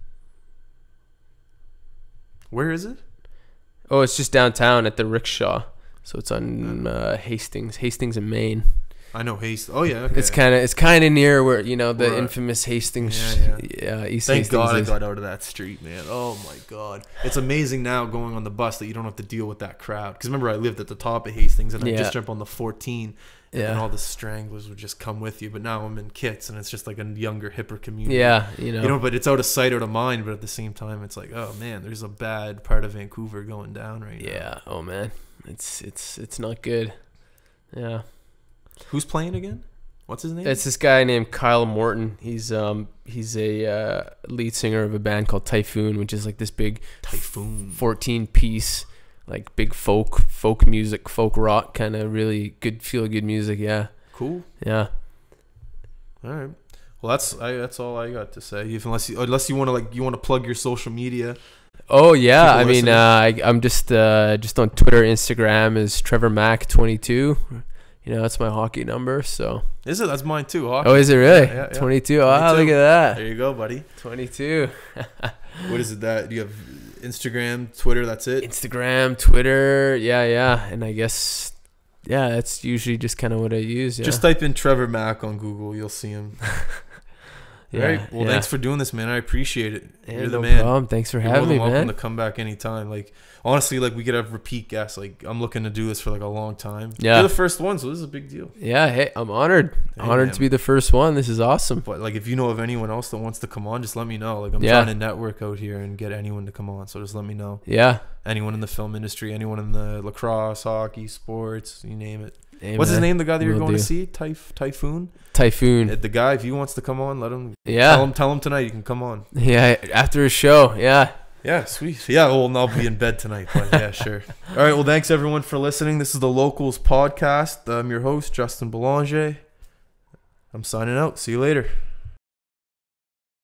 Where is it? Oh, it's just downtown at the Rickshaw. So it's on Hastings in Maine. I know Hastings. Oh yeah, okay. It's kind of near where the infamous Hastings. East Thank Hastings God is. I got out of that street, man. Oh my God, it's amazing now going on the bus that you don't have to deal with that crowd. Because remember, I lived at the top of Hastings, and I just jump on the 14, and all the stranglers would just come with you. But now I'm in Kits, and it's just like a younger, hipper community. Yeah, But it's out of sight, out of mind. But at the same time, it's like, oh man, there's a bad part of Vancouver going down right now. Yeah. Oh man, it's not good. Yeah. Who's playing again? What's his name? It's this guy named Kyle Morton. He's a lead singer of a band called Typhoon, which is like this big 14-piece like big folk music, folk rock kind of really good, feel good music. Yeah. Cool. Yeah. All right. Well, that's all I got to say. Unless you want to plug your social media. Oh yeah, I mean, I'm just on Twitter, Instagram is Trevor Mack 22. That's my hockey number. So is it? That's mine too. Hockey. Oh, is it really? Yeah. 22. Oh, look at that. There you go, buddy. 22. What is it that you have? Instagram, Twitter. That's it. Instagram, Twitter. Yeah. And I guess that's usually just kind of what I use. Yeah. Just type in Trevor Mack on Google. You'll see him. Yeah, Right. Well, thanks for doing this, man. I appreciate it. Yeah, You're the no man. problem. Thanks for You're having more than me, welcome man. to come back anytime. Like, honestly, like, we could have repeat guests. Like, I'm looking to do this for like a long time. Yeah. You're the first one, so this is a big deal. Yeah, hey, I'm honored. Hey, Honored man. to be the first one. This is awesome. But like, if you know of anyone else that wants to come on, just let me know. Like, I'm Yeah. trying to network out here and get anyone to come on. So just let me know. Yeah. Anyone in the film industry, anyone in the lacrosse, hockey, sports, you name it. Hey, What's his man. name? The guy that you're Will going to do. see? Typhoon. Typhoon. The guy, if he wants to come on, let him. Yeah. Tell him tonight you can come on. Yeah. After a show. Yeah. Yeah, sweet. Yeah, well, I'll be in bed tonight, but yeah, sure. All right, well, thanks everyone for listening. This is the Locals Podcast. I'm your host, Justin Belanger. I'm signing out. See you later.